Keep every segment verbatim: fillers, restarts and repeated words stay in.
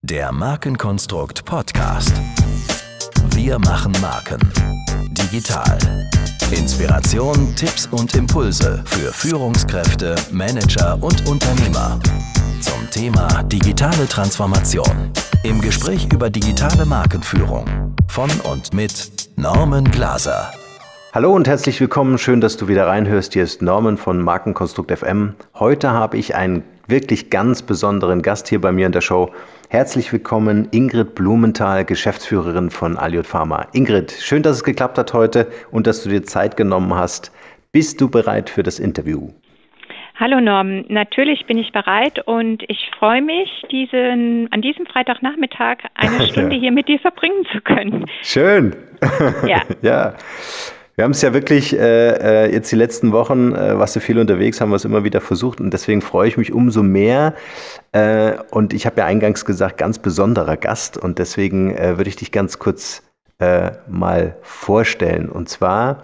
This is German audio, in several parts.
Der Markenkonstrukt Podcast. Wir machen Marken. Digital. Inspiration, Tipps und Impulse für Führungskräfte, Manager und Unternehmer. Zum Thema digitale Transformation. Im Gespräch über digitale Markenführung. Von und mit Norman Glaser. Hallo und herzlich willkommen. Schön, dass du wieder reinhörst. Hier ist Norman von Markenkonstrukt F M. Heute habe ich einen wirklich ganz besonderen Gast hier bei mir in der Show. Herzlich willkommen, Ingrid Blumenthal, Geschäftsführerin von Aliot Pharma. Ingrid, schön, dass es geklappt hat heute und dass du dir Zeit genommen hast. Bist du bereit für das Interview? Hallo Norm, natürlich bin ich bereit und ich freue mich, diesen, an diesem Freitagnachmittag eine Stunde hier mit dir verbringen zu können. Schön. Ja. Ja. Wir haben es ja wirklich äh, jetzt die letzten Wochen, äh, warst du viel unterwegs, haben wir es immer wieder versucht und deswegen freue ich mich umso mehr. Äh, und ich habe ja eingangs gesagt, ganz besonderer Gast und deswegen äh, würde ich dich ganz kurz äh, mal vorstellen. Und zwar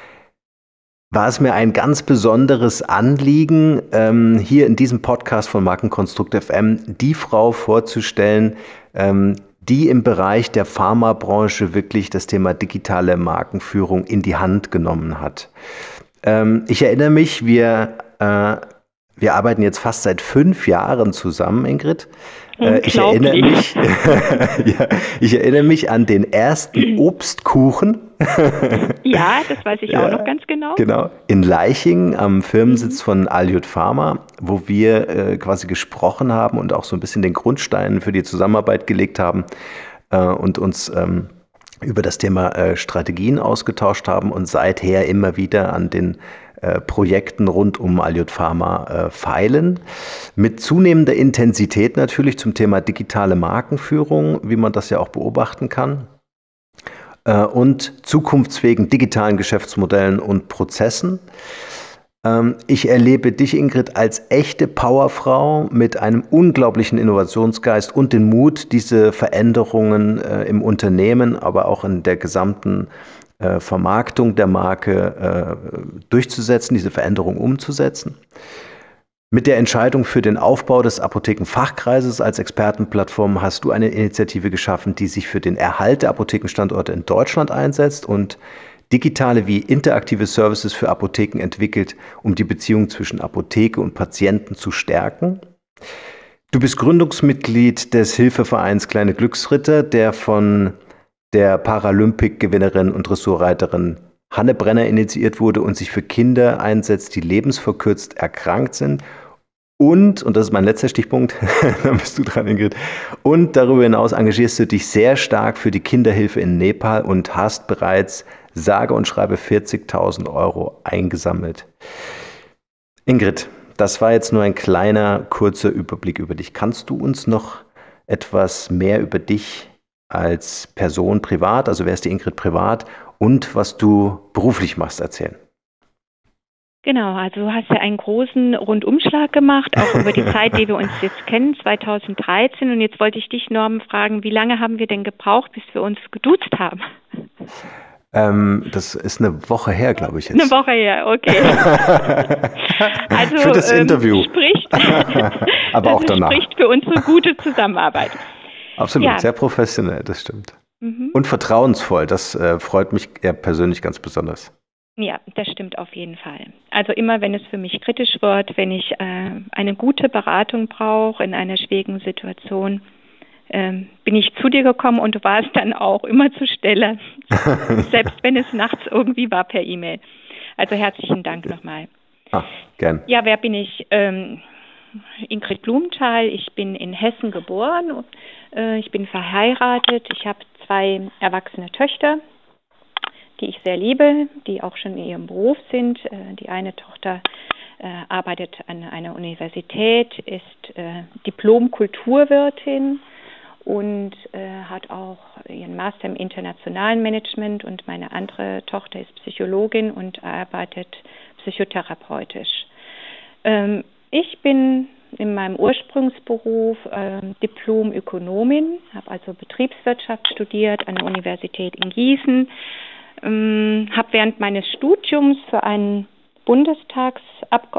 war es mir ein ganz besonderes Anliegen, ähm, hier in diesem Podcast von Markenkonstrukt F M die Frau vorzustellen, ähm, die im Bereich der Pharmabranche wirklich das Thema digitale Markenführung in die Hand genommen hat. Ähm, ich erinnere mich, wir, äh, wir arbeiten jetzt fast seit fünf Jahren zusammen, Ingrid. Äh, ich erinnere mich, ja, ich erinnere mich an den ersten Obstkuchen. Ja, das weiß ich ja, auch noch ganz genau. Genau, in Leichingen am Firmensitz von Aliot Pharma, wo wir äh, quasi gesprochen haben und auch so ein bisschen den Grundstein für die Zusammenarbeit gelegt haben äh, und uns ähm, über das Thema äh, Strategien ausgetauscht haben und seither immer wieder an den äh, Projekten rund um Aliot Pharma äh, feilen. Mit zunehmender Intensität natürlich zum Thema digitale Markenführung, wie man das ja auch beobachten kann. Und zukunftsfähigen digitalen Geschäftsmodellen und Prozessen. Ich erlebe dich, Ingrid, als echte Powerfrau mit einem unglaublichen Innovationsgeist und den Mut, diese Veränderungen im Unternehmen, aber auch in der gesamten Vermarktung der Marke durchzusetzen, diese Veränderung umzusetzen. Mit der Entscheidung für den Aufbau des Apothekenfachkreises als Expertenplattform hast du eine Initiative geschaffen, die sich für den Erhalt der Apothekenstandorte in Deutschland einsetzt und digitale wie interaktive Services für Apotheken entwickelt, um die Beziehung zwischen Apotheke und Patienten zu stärken. Du bist Gründungsmitglied des Hilfevereins Kleine Glücksritter, der von der Paralympic-Gewinnerin und Dressurreiterin Hanne Brenner initiiert wurde und sich für Kinder einsetzt, die lebensverkürzt erkrankt sind. Und, und das ist mein letzter Stichpunkt, da bist du dran, Ingrid, und darüber hinaus engagierst du dich sehr stark für die Kinderhilfe in Nepal und hast bereits sage und schreibe vierzigtausend Euro eingesammelt. Ingrid, das war jetzt nur ein kleiner, kurzer Überblick über dich. Kannst du uns noch etwas mehr über dich als Person privat, also wer ist die Ingrid privat und was du beruflich machst, erzählen? Genau, also du hast ja einen großen Rundumschlag gemacht, auch über die Zeit, die wir uns jetzt kennen, zweitausenddreizehn. Und jetzt wollte ich dich, Norman, fragen, wie lange haben wir denn gebraucht, bis wir uns geduzt haben? Ähm, das ist eine Woche her, glaube ich jetzt. Eine Woche her, okay. Also, für das ähm, Interview. Spricht, aber auch danach. Spricht für unsere gute Zusammenarbeit. Absolut, ja. Sehr professionell, das stimmt. Mhm. Und vertrauensvoll, das äh, freut mich ja persönlich ganz besonders. Ja, das stimmt auf jeden Fall. Also immer, wenn es für mich kritisch wird, wenn ich äh, eine gute Beratung brauche in einer schwierigen Situation, ähm, bin ich zu dir gekommen und du warst dann auch immer zur Stelle, selbst wenn es nachts irgendwie war per E-Mail. Also herzlichen Dank nochmal. Ah, gern. Ja, wer bin ich? Ähm, Ingrid Blumenthal, ich bin in Hessen geboren, äh, ich bin verheiratet, ich habe zwei erwachsene Töchter, die ich sehr liebe, die auch schon in ihrem Beruf sind. Äh, die eine Tochter äh, arbeitet an einer Universität, ist äh, Diplom-Kulturwirtin und äh, hat auch ihren Master im internationalen Management und meine andere Tochter ist Psychologin und arbeitet psychotherapeutisch. Ähm, Ich bin in meinem Ursprungsberuf äh, Diplom-Ökonomin, habe also Betriebswirtschaft studiert an der Universität in Gießen, ähm, habe während meines Studiums für einen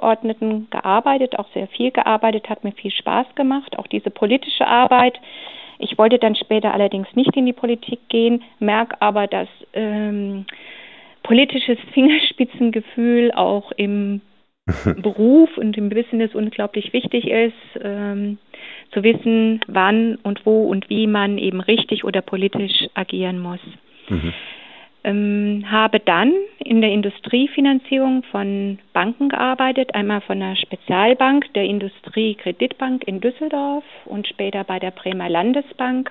Bundestagsabgeordneten gearbeitet, auch sehr viel gearbeitet, hat mir viel Spaß gemacht. Auch diese politische Arbeit Ich wollte dann später allerdings nicht in die Politik gehen, merke aber, dass ähm, politisches Fingerspitzengefühl auch im Beruf und im Business unglaublich wichtig ist, ähm, zu wissen, wann und wo und wie man eben richtig oder politisch agieren muss. Mhm. Ähm, habe dann in der Industriefinanzierung von Banken gearbeitet, einmal von einer Spezialbank, der Industriekreditbank in Düsseldorf und später bei der Bremer Landesbank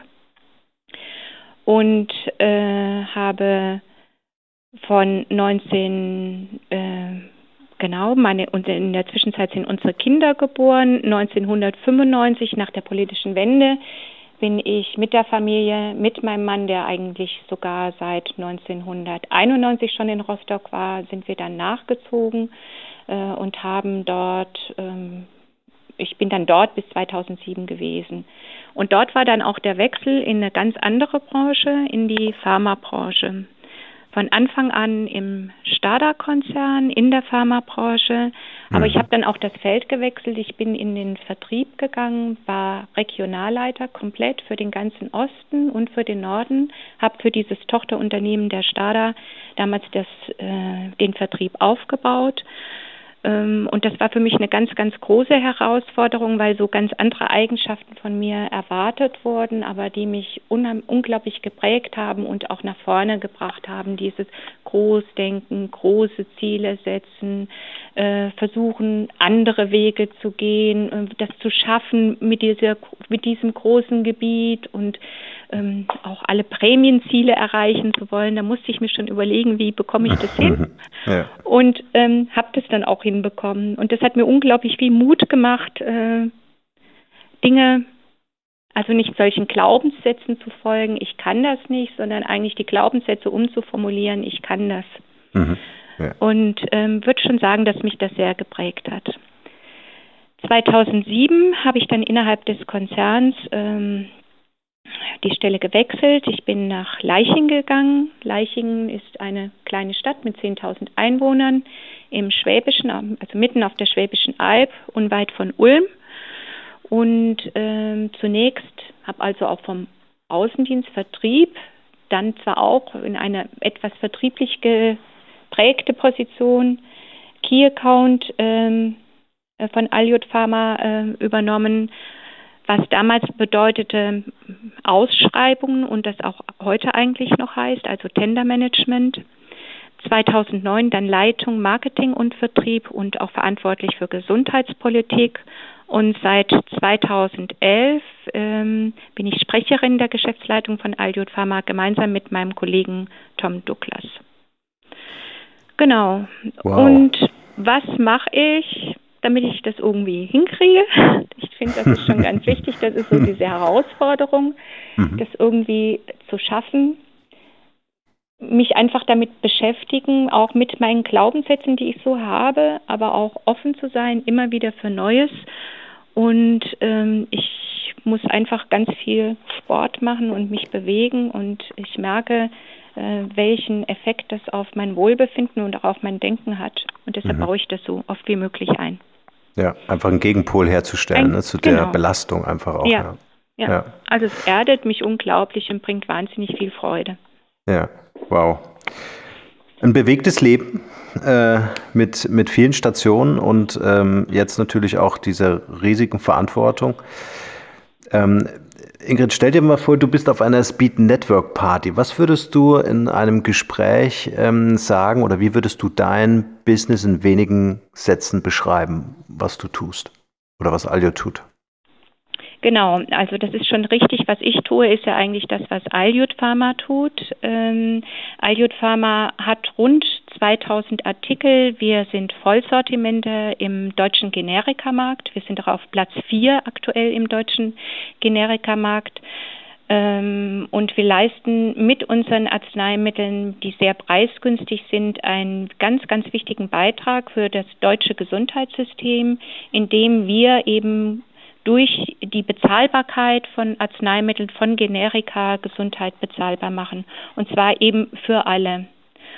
und äh, habe von neunzehn äh, Genau, meine, und in der Zwischenzeit sind unsere Kinder geboren. neunzehnhundertfünfundneunzig, nach der politischen Wende, bin ich mit der Familie, mit meinem Mann, der eigentlich sogar seit neunzehnhunderteinundneunzig schon in Rostock war, sind wir dann nachgezogen äh, und haben dort, ähm, ich bin dann dort bis zweitausendsieben gewesen. Und dort war dann auch der Wechsel in eine ganz andere Branche, in die Pharmabranche. Von Anfang an im Stada-Konzern, in der Pharmabranche. Aber mhm. ich habe dann auch das Feld gewechselt. Ich bin in den Vertrieb gegangen, war Regionalleiter komplett für den ganzen Osten und für den Norden. Habe für dieses Tochterunternehmen der Stada damals das, äh, den Vertrieb aufgebaut. Und das war für mich eine ganz, ganz große Herausforderung, weil so ganz andere Eigenschaften von mir erwartet wurden, aber die mich unheim- unglaublich geprägt haben und auch nach vorne gebracht haben. Dieses Großdenken, große Ziele setzen, äh, versuchen, andere Wege zu gehen, äh, das zu schaffen mit, dieser, mit diesem großen Gebiet und ähm, auch alle Prämienziele erreichen zu wollen. Da musste ich mir schon überlegen, wie bekomme ich das hin? Ja. Und ähm, habe das dann auch hinbekommen. Und das hat mir unglaublich viel Mut gemacht, äh, Dinge, also nicht solchen Glaubenssätzen zu folgen, ich kann das nicht, sondern eigentlich die Glaubenssätze umzuformulieren, ich kann das. Mhm. Ja. Und ähm, würde schon sagen, dass mich das sehr geprägt hat. zweitausendsieben habe ich dann innerhalb des Konzerns ähm, die Stelle gewechselt. Ich bin nach Leichingen gegangen. Leichingen ist eine kleine Stadt mit zehntausend Einwohnern im Schwäbischen, also mitten auf der Schwäbischen Alb, unweit von Ulm. Und ähm, zunächst habe also auch vom Außendienst Vertrieb, dann zwar auch in einer etwas vertrieblich geprägte Position, Key Account ähm, von Aliud Pharma äh, übernommen, was damals bedeutete Ausschreibungen und das auch heute eigentlich noch heißt, also Tendermanagement. zweitausendneun dann Leitung Marketing und Vertrieb und auch verantwortlich für Gesundheitspolitik. Und seit zweitausendelf ähm, bin ich Sprecherin der Geschäftsleitung von Aliud Pharma gemeinsam mit meinem Kollegen Tom Douglas. Genau. Wow. Und was mache ich, damit ich das irgendwie hinkriege? Ich finde, das ist schon ganz wichtig. Das ist so diese Herausforderung, mhm. das irgendwie zu schaffen, mich einfach damit beschäftigen, auch mit meinen Glaubenssätzen, die ich so habe, aber auch offen zu sein, immer wieder für Neues. Und ähm, ich muss einfach ganz viel Sport machen und mich bewegen. Und ich merke, äh, welchen Effekt das auf mein Wohlbefinden und auch auf mein Denken hat. Und deshalb mhm. baue ich das so oft wie möglich ein. Ja, einfach einen Gegenpol herzustellen, ein, ne, zu genau. der Belastung einfach auch. Ja. Ja. ja, also es erdet mich unglaublich und bringt wahnsinnig viel Freude. Ja, wow. Ein bewegtes Leben äh, mit, mit vielen Stationen und ähm, jetzt natürlich auch dieser riesigen Verantwortung. Ähm, Ingrid, stell dir mal vor, du bist auf einer Speed Network Party. Was würdest du in einem Gespräch ähm, sagen oder wie würdest du dein Business in wenigen Sätzen beschreiben, was du tust oder was Aliud tut? Genau, also das ist schon richtig. Was ich tue, ist ja eigentlich das, was Aliud Pharma tut. Ähm, Aliud Pharma hat rund zweitausend Artikel. Wir sind Vollsortimente im deutschen Generikamarkt. Wir sind auch auf Platz vier aktuell im deutschen Generikamarkt. Ähm, und wir leisten mit unseren Arzneimitteln, die sehr preisgünstig sind, einen ganz, ganz wichtigen Beitrag für das deutsche Gesundheitssystem, indem wir eben durch die Bezahlbarkeit von Arzneimitteln, von Generika Gesundheit bezahlbar machen. Und zwar eben für alle.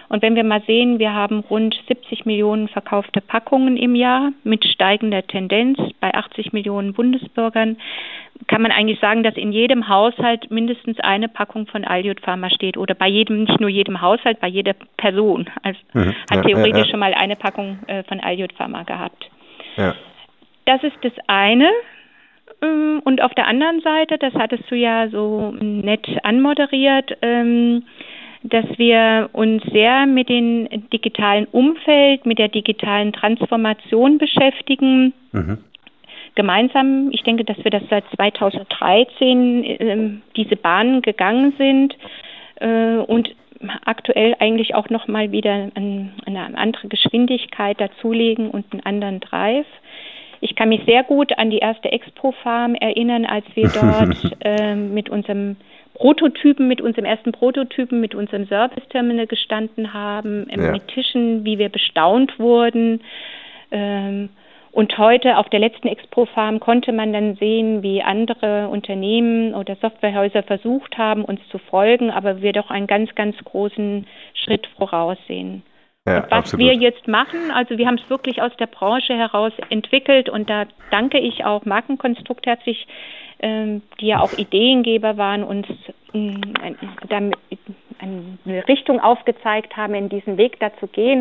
Und wenn wir mal sehen, wir haben rund siebzig Millionen verkaufte Packungen im Jahr mit steigender Tendenz bei achtzig Millionen Bundesbürgern, kann man eigentlich sagen, dass in jedem Haushalt mindestens eine Packung von Alliot Pharma steht oder bei jedem, nicht nur jedem Haushalt, bei jeder Person. Also Mhm. hat Ja, theoretisch ja, ja. schon mal eine Packung äh, von Alliot Pharma gehabt. Ja. Das ist das eine. Ähm, Und auf der anderen Seite, das hattest du ja so nett anmoderiert, ähm, dass wir uns sehr mit dem digitalen Umfeld, mit der digitalen Transformation beschäftigen. Mhm. Gemeinsam, ich denke, dass wir das seit zweitausenddreizehn ähm, diese Bahnen gegangen sind äh, und aktuell eigentlich auch nochmal wieder ein, eine andere Geschwindigkeit dazulegen und einen anderen Drive. Ich kann mich sehr gut an die erste Expo-Farm erinnern, als wir dort äh, mit unserem Prototypen, mit unserem ersten Prototypen, mit unserem Service-Terminal gestanden haben, äh, Ja. mit Tischen, wie wir bestaunt wurden. Ähm, und heute auf der letzten Expo-Farm konnte man dann sehen, wie andere Unternehmen oder Softwarehäuser versucht haben, uns zu folgen, aber wir doch einen ganz, ganz großen Schritt voraus sehen. Ja, Und was absolut. wir jetzt machen, also wir haben es wirklich aus der Branche heraus entwickelt und da danke ich auch Markenkonstrukt herzlich, ähm, die ja auch Ideengeber waren, uns ähm, damit eine Richtung aufgezeigt haben, in diesen Weg da zu gehen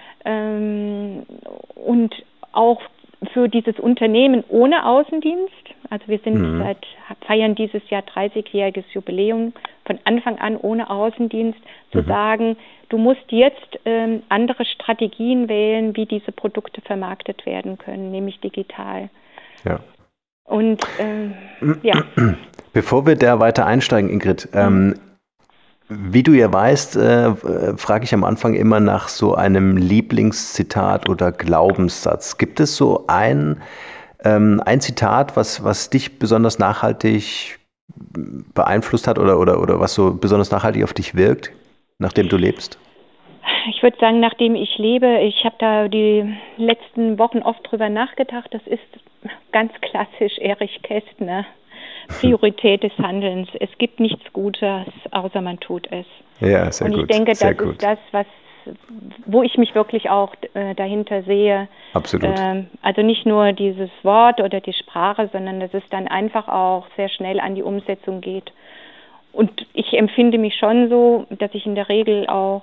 ähm, und auch für dieses Unternehmen ohne Außendienst. Also wir sind Mhm. seit, feiern dieses Jahr dreißigjähriges Jubiläum, von Anfang an ohne Außendienst, zu Mhm. sagen, du musst jetzt ähm, andere Strategien wählen, wie diese Produkte vermarktet werden können, nämlich digital. Ja. Und ähm, ja, Bevor wir da weiter einsteigen, Ingrid, ähm, wie du ja weißt, äh, äh, frage ich am Anfang immer nach so einem Lieblingszitat oder Glaubenssatz. Gibt es so ein, ähm, ein Zitat, was, was dich besonders nachhaltig beeinflusst hat oder, oder, oder was so besonders nachhaltig auf dich wirkt, nachdem du lebst? ich würde sagen, nachdem ich lebe, ich habe da die letzten Wochen oft drüber nachgedacht, das ist ganz klassisch Erich Kästner. Priorität des Handelns. Es gibt nichts Gutes, außer man tut es. Ja, sehr Und ich gut. denke, sehr das gut. ist das, was, wo ich mich wirklich auch äh, dahinter sehe. Absolut. Ähm, also nicht nur dieses Wort oder die Sprache, sondern dass es dann einfach auch sehr schnell an die Umsetzung geht. Und ich empfinde mich schon so, dass ich in der Regel auch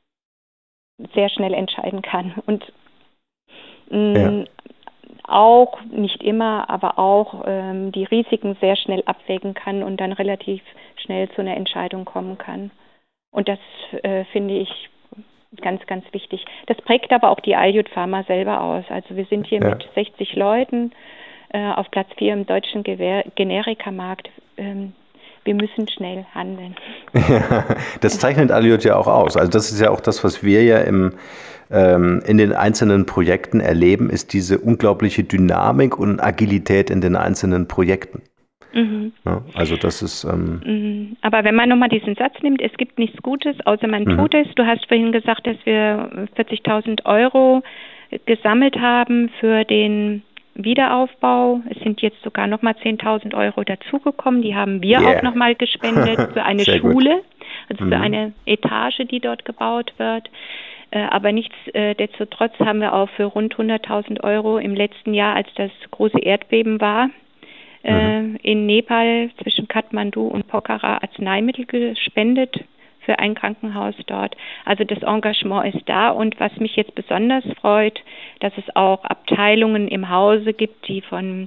sehr schnell entscheiden kann. Und mh, Ja. auch, nicht immer, aber auch ähm, die Risiken sehr schnell abwägen kann und dann relativ schnell zu einer Entscheidung kommen kann. Und das äh, finde ich ganz, ganz wichtig. Das prägt aber auch die Alliot Pharma selber aus. Also wir sind hier Ja. mit sechzig Leuten äh, auf Platz vier im deutschen Gewer- Generikamarkt. Ähm, wir müssen schnell handeln. Ja, das zeichnet Alliot ja auch aus. Also das ist ja auch das, was wir ja im, ähm, in den einzelnen Projekten erleben, ist diese unglaubliche Dynamik und Agilität in den einzelnen Projekten. Mhm. Ja, also das ist... Ähm, Mhm. Aber wenn man nochmal diesen Satz nimmt, es gibt nichts Gutes, außer man Mhm. tut es. Du hast vorhin gesagt, dass wir vierzigtausend Euro gesammelt haben für den Wiederaufbau. Es sind jetzt sogar nochmal zehntausend Euro dazugekommen. Die haben wir Yeah. auch nochmal gespendet für eine Sehr gut. Schule, also für Mhm. eine Etage, die dort gebaut wird. Äh, Aber nichtsdestotrotz haben wir auch für rund hunderttausend Euro im letzten Jahr, als das große Erdbeben war, äh, in Nepal zwischen Kathmandu und Pokhara Arzneimittel gespendet für ein Krankenhaus dort. Also das Engagement ist da und was mich jetzt besonders freut, dass es auch Abteilungen im Hause gibt, die von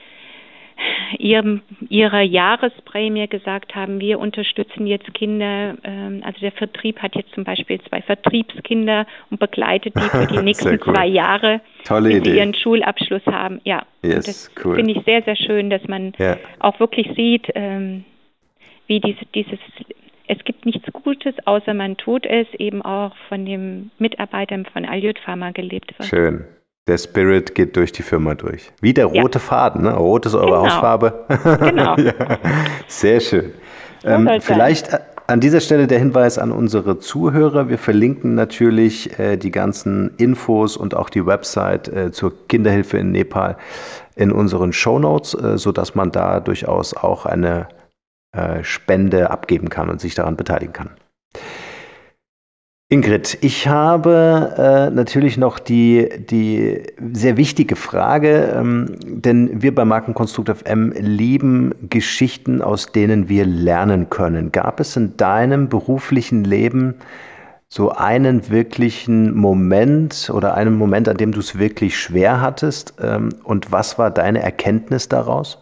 ihrem, ihrer Jahresprämie gesagt haben, wir unterstützen jetzt Kinder, ähm, also der Vertrieb hat jetzt zum Beispiel zwei Vertriebskinder und begleitet die für die nächsten Sehr cool. zwei Jahre, Tolle bis Idee. sie ihren Schulabschluss haben. Ja, Yes, und das cool. finde ich sehr, sehr schön, dass man Ja. auch wirklich sieht, ähm, wie diese, dieses, es gibt nichts Gutes, außer man tut es, eben auch von den Mitarbeitern von Alliot Pharma gelebt wird. Schön. Der Spirit geht durch die Firma durch. Wie der Ja. rote Faden, ne? Rot ist eure Genau. Hausfarbe. Genau. Ja. Sehr schön. So Ähm, soll's sein. vielleicht äh, an dieser Stelle der Hinweis an unsere Zuhörer. Wir verlinken natürlich äh, die ganzen Infos und auch die Website äh, zur Kinderhilfe in Nepal in unseren Shownotes, äh, sodass man da durchaus auch eine äh, Spende abgeben kann und sich daran beteiligen kann. Ingrid, ich habe äh, natürlich noch die, die sehr wichtige Frage, ähm, denn wir bei Markenkonstrukt F M lieben Geschichten, aus denen wir lernen können. Gab es in deinem beruflichen Leben so einen wirklichen Moment oder einen Moment, an dem du es wirklich schwer hattest? Ähm, und was war deine Erkenntnis daraus?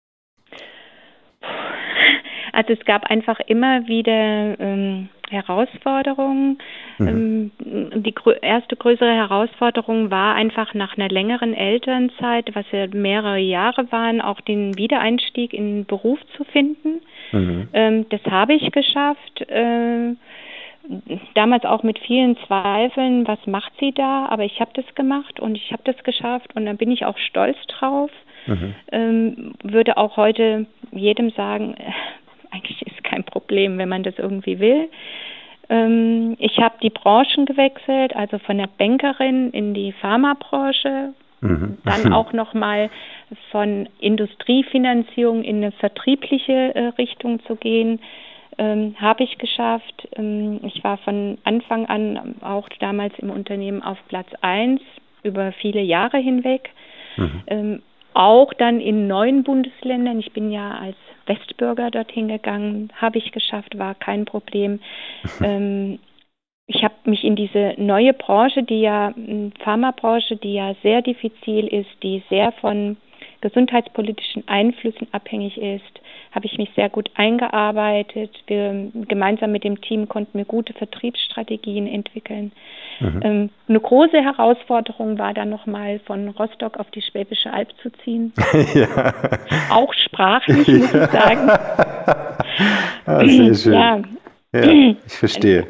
Also es gab einfach immer wieder ähm, Herausforderungen. Mhm. Ähm, die grö- erste größere Herausforderung war einfach nach einer längeren Elternzeit, was ja mehrere Jahre waren, auch den Wiedereinstieg in den Beruf zu finden. Mhm. Ähm, das habe ich geschafft. Äh, damals auch mit vielen Zweifeln, was macht sie da? Aber ich habe das gemacht und ich habe das geschafft und da bin ich auch stolz drauf. Mhm. Ähm, würde auch heute jedem sagen, äh, eigentlich ist kein Problem, wenn man das irgendwie will. Ähm, ich habe die Branchen gewechselt, also von der Bankerin in die Pharmabranche, mhm. dann auch nochmal von Industriefinanzierung in eine vertriebliche äh, Richtung zu gehen. Ähm, habe ich geschafft. Ähm, ich war von Anfang an auch damals im Unternehmen auf Platz eins über viele Jahre hinweg. Mhm. Ähm, auch dann in neuen Bundesländern. Ich bin ja als Westbürger dorthin gegangen, habe ich geschafft, war kein Problem. ähm, ich habe mich in diese neue Branche, die ja, Pharmabranche, die ja sehr diffizil ist, die sehr von gesundheitspolitischen Einflüssen abhängig ist, habe ich mich sehr gut eingearbeitet. Wir gemeinsam mit dem Team konnten wir gute Vertriebsstrategien entwickeln. Mhm. Ähm, eine große Herausforderung war dann nochmal von Rostock auf die Schwäbische Alb zu ziehen. Ja. Auch sprachlich, ja. muss ich sagen. Ah, sehr schön. Ja. Ja, ich verstehe.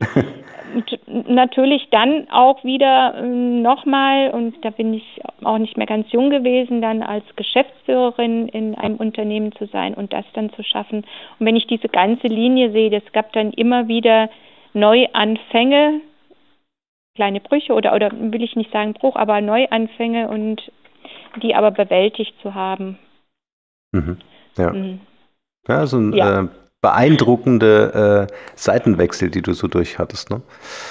Und natürlich dann auch wieder äh, nochmal, und da bin ich auch nicht mehr ganz jung gewesen, dann als Geschäftsführerin in einem Unternehmen zu sein und das dann zu schaffen. Und wenn ich diese ganze Linie sehe, es gab dann immer wieder Neuanfänge, kleine Brüche oder, oder will ich nicht sagen Bruch, aber Neuanfänge und die aber bewältigt zu haben. Mhm. Ja. Mhm. Ja, so ein ja. Äh, beeindruckende äh, Seitenwechsel, die du so durch hattest, ne?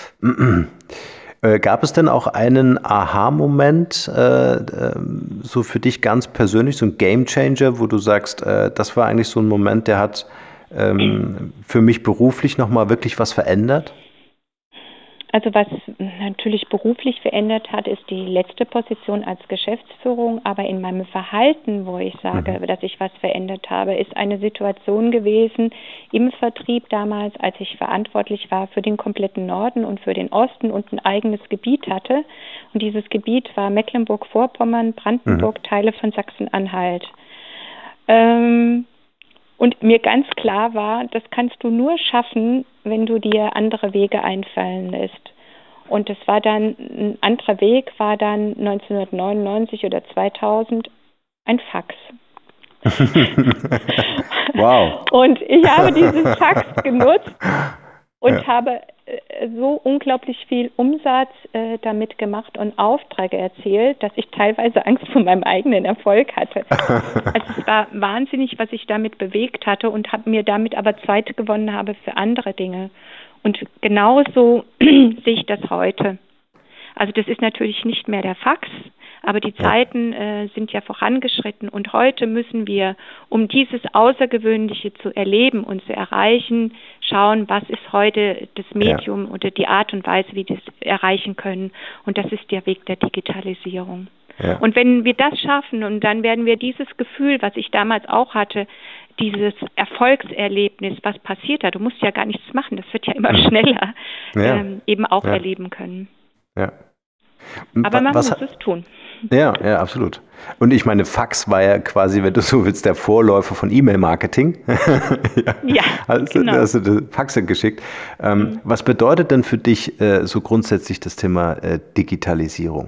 äh, gab es denn auch einen Aha-Moment, äh, äh, so für dich ganz persönlich, so ein Game-Changer, wo du sagst, äh, das war eigentlich so ein Moment, der hat ähm, für mich beruflich nochmal wirklich was verändert? Also was natürlich beruflich verändert hat, ist die letzte Position als Geschäftsführung, aber in meinem Verhalten, wo ich sage, mhm. dass ich was verändert habe, ist eine Situation gewesen im Vertrieb damals, als ich verantwortlich war für den kompletten Norden und für den Osten und ein eigenes Gebiet hatte. Und dieses Gebiet war Mecklenburg-Vorpommern, Brandenburg, mhm. Teile von Sachsen-Anhalt. Ähm, Und mir ganz klar war, das kannst du nur schaffen, wenn du dir andere Wege einfallen lässt. Und das war dann, ein anderer Weg war dann neunzehnhundertneunundneunzig oder zweitausend ein Fax. Wow. Und ich habe dieses Fax genutzt und ja. habe äh, so unglaublich viel Umsatz äh, damit gemacht und Aufträge erzielt, dass ich teilweise Angst vor meinem eigenen Erfolg hatte. Also es war wahnsinnig, was ich damit bewegt hatte und habe mir damit aber Zeit gewonnen habe für andere Dinge. Und genauso sehe ich das heute. Also das ist natürlich nicht mehr der Fax, aber die Zeiten äh, sind ja vorangeschritten und heute müssen wir, um dieses Außergewöhnliche zu erleben und zu erreichen, schauen, was ist heute das Medium ja. oder die Art und Weise, wie wir das erreichen können. Und das ist der Weg der Digitalisierung. Ja. Und wenn wir das schaffen, und dann werden wir dieses Gefühl, was ich damals auch hatte, dieses Erfolgserlebnis, was passiert da, du musst ja gar nichts machen, das wird ja immer schneller, ja. ähm, eben auch ja. erleben können. Ja. Aber man was, muss es tun. Ja, ja, absolut. Und ich meine, Fax war ja quasi, wenn du so willst, der Vorläufer von E-Mail-Marketing. ja, ja also, genau. hast du Faxe geschickt. Ähm, mhm. Was bedeutet denn für dich äh, so grundsätzlich das Thema äh, Digitalisierung?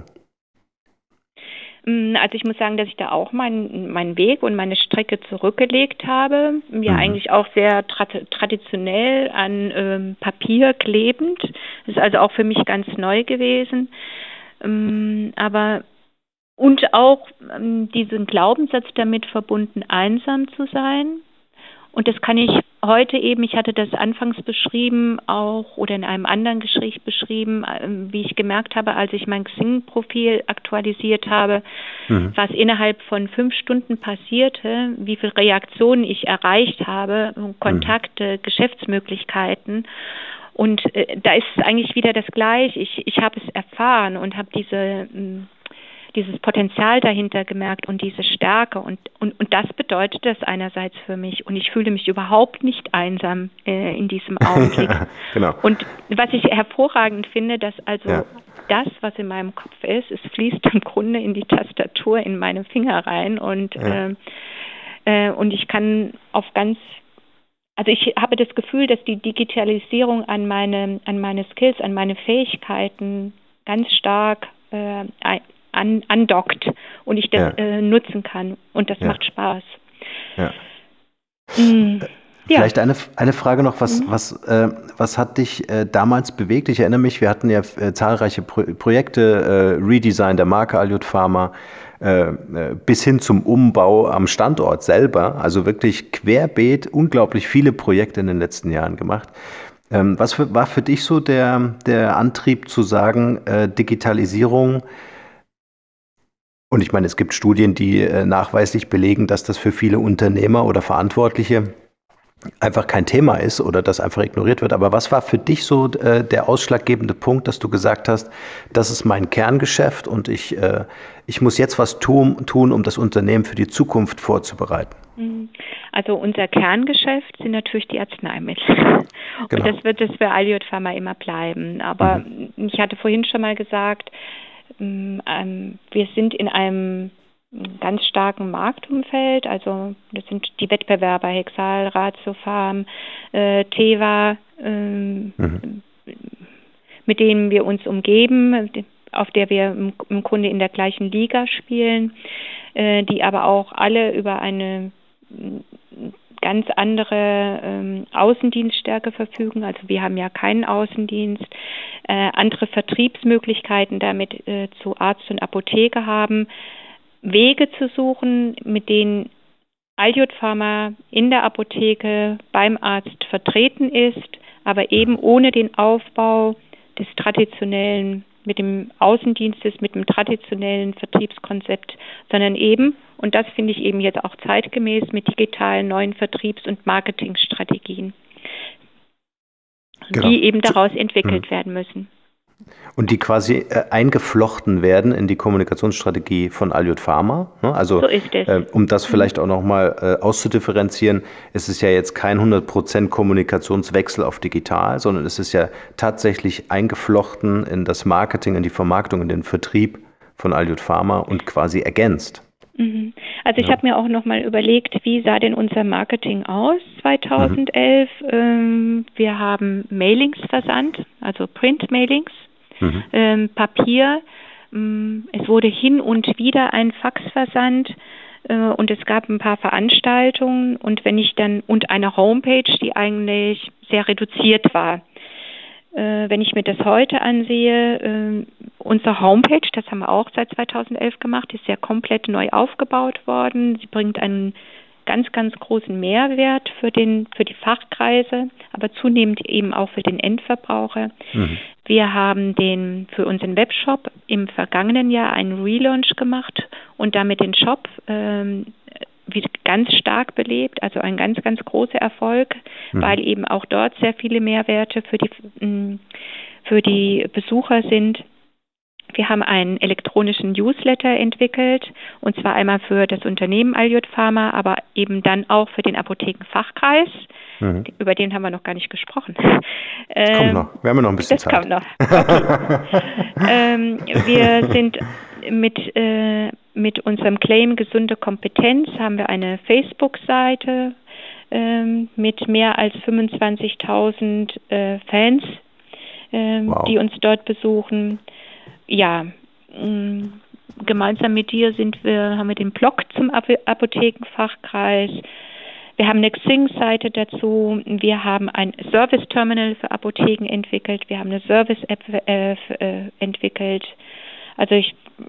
Also ich muss sagen, dass ich da auch meinen meinen Weg und meine Strecke zurückgelegt habe. Ja, mhm. eigentlich auch sehr tra- traditionell an ähm, Papier klebend. Das ist also auch für mich ganz neu gewesen. Ähm, aber und auch ähm, diesen Glaubenssatz damit verbunden, einsam zu sein. Und das kann ich heute eben, ich hatte das anfangs beschrieben auch oder in einem anderen Gespräch beschrieben, wie ich gemerkt habe, als ich mein Xing-Profil aktualisiert habe, mhm. was innerhalb von fünf Stunden passierte, wie viele Reaktionen ich erreicht habe, Kontakte, mhm. Geschäftsmöglichkeiten. Und äh, da ist es eigentlich wieder das Gleiche. Ich, ich habe es erfahren und habe diese... Mh, dieses Potenzial dahinter gemerkt und diese Stärke und, und, und das bedeutet das einerseits für mich und ich fühle mich überhaupt nicht einsam äh, in diesem Augenblick. Genau. Und was ich hervorragend finde, dass also ja. das, was in meinem Kopf ist, es fließt im Grunde in die Tastatur, in meine Finger rein und, ja. äh, äh, und ich kann auf ganz, also ich habe das Gefühl, dass die Digitalisierung an meine, an meine Skills, an meine Fähigkeiten ganz stark äh, An, andockt und ich das ja. äh, nutzen kann. Und das ja. macht Spaß. Ja. Mhm. Vielleicht ja. eine, eine Frage noch, was, mhm. was, äh, was hat dich äh, damals bewegt? Ich erinnere mich, wir hatten ja äh, zahlreiche Pro Projekte, äh, Redesign der Marke Aleut Pharma, äh, bis hin zum Umbau am Standort selber. Also wirklich querbeet, unglaublich viele Projekte in den letzten Jahren gemacht. Ähm, was für, war für dich so der, der Antrieb zu sagen, äh, Digitalisierung? Und ich meine, es gibt Studien, die äh, nachweislich belegen, dass das für viele Unternehmer oder Verantwortliche einfach kein Thema ist oder das einfach ignoriert wird. Aber was war für dich so äh, der ausschlaggebende Punkt, dass du gesagt hast, das ist mein Kerngeschäft und ich, äh, ich muss jetzt was tun, tun, um das Unternehmen für die Zukunft vorzubereiten? Also unser Kerngeschäft sind natürlich die Arzneimittel. Genau. Und das wird es für Aleut Pharma immer bleiben. Aber mhm. ich hatte vorhin schon mal gesagt, ähm, wir sind in einem ganz starken Marktumfeld, also das sind die Wettbewerber Hexal, Ratiopharm, äh, Teva, ähm, mhm. mit denen wir uns umgeben, auf der wir im, im Grunde in der gleichen Liga spielen, äh, die aber auch alle über eine ganz andere ähm, Außendienststärke verfügen. Also wir haben ja keinen Außendienst, äh, andere Vertriebsmöglichkeiten damit äh, zu Arzt und Apotheke haben, Wege zu suchen, mit denen Aleut Pharma in der Apotheke beim Arzt vertreten ist, aber eben ohne den Aufbau des traditionellen, mit dem Außendienstes, mit dem traditionellen Vertriebskonzept, sondern eben, und das finde ich eben jetzt auch zeitgemäß, mit digitalen neuen Vertriebs- und Marketingstrategien, genau. die eben daraus entwickelt mhm. werden müssen. Und die quasi äh, eingeflochten werden in die Kommunikationsstrategie von Aleut Pharma. Ne? Also, so ist es. Äh, um das vielleicht auch nochmal äh, auszudifferenzieren, es ist ja jetzt kein hundert Prozent Kommunikationswechsel auf digital, sondern es ist ja tatsächlich eingeflochten in das Marketing, in die Vermarktung, in den Vertrieb von Aleut Pharma und quasi ergänzt. Also ich ja. habe mir auch nochmal überlegt, wie sah denn unser Marketing aus zweitausendelf? Mhm. Ähm, wir haben Mailings versandt, also Print-Mailings, mhm. ähm, Papier. Ähm, es wurde hin und wieder ein Fax versandt äh, und es gab ein paar Veranstaltungen und wenn ich dann und eine Homepage, die eigentlich sehr reduziert war. Äh, wenn ich mir das heute ansehe, äh, unsere Homepage, das haben wir auch seit zweitausendelf gemacht, ist ja komplett neu aufgebaut worden. Sie bringt einen ganz, ganz großen Mehrwert für den, für die Fachkreise, aber zunehmend eben auch für den Endverbraucher. Mhm. Wir haben den für unseren Webshop im vergangenen Jahr einen Relaunch gemacht und damit den Shop ähm, wieder ganz stark belebt, also ein ganz, ganz großer Erfolg, mhm. weil eben auch dort sehr viele Mehrwerte für die, für die Besucher sind. Wir haben einen elektronischen Newsletter entwickelt, und zwar einmal für das Unternehmen Aleut Pharma, aber eben dann auch für den Apothekenfachkreis. Mhm. Über den haben wir noch gar nicht gesprochen. Das kommt noch. Wir haben ja noch ein bisschen das Zeit. Kommt noch. Okay. ähm, wir sind mit, äh, mit unserem Claim Gesunde Kompetenz haben wir eine Facebook-Seite ähm, mit mehr als fünfundzwanzigtausend äh, Fans, äh, wow. die uns dort besuchen. Ja, mh, gemeinsam mit dir sind wir, haben wir den Blog zum Apothekenfachkreis. Wir haben eine Xing-Seite dazu. Wir haben ein Service-Terminal für Apotheken entwickelt. Wir haben eine Service-App äh, äh, entwickelt. Also ich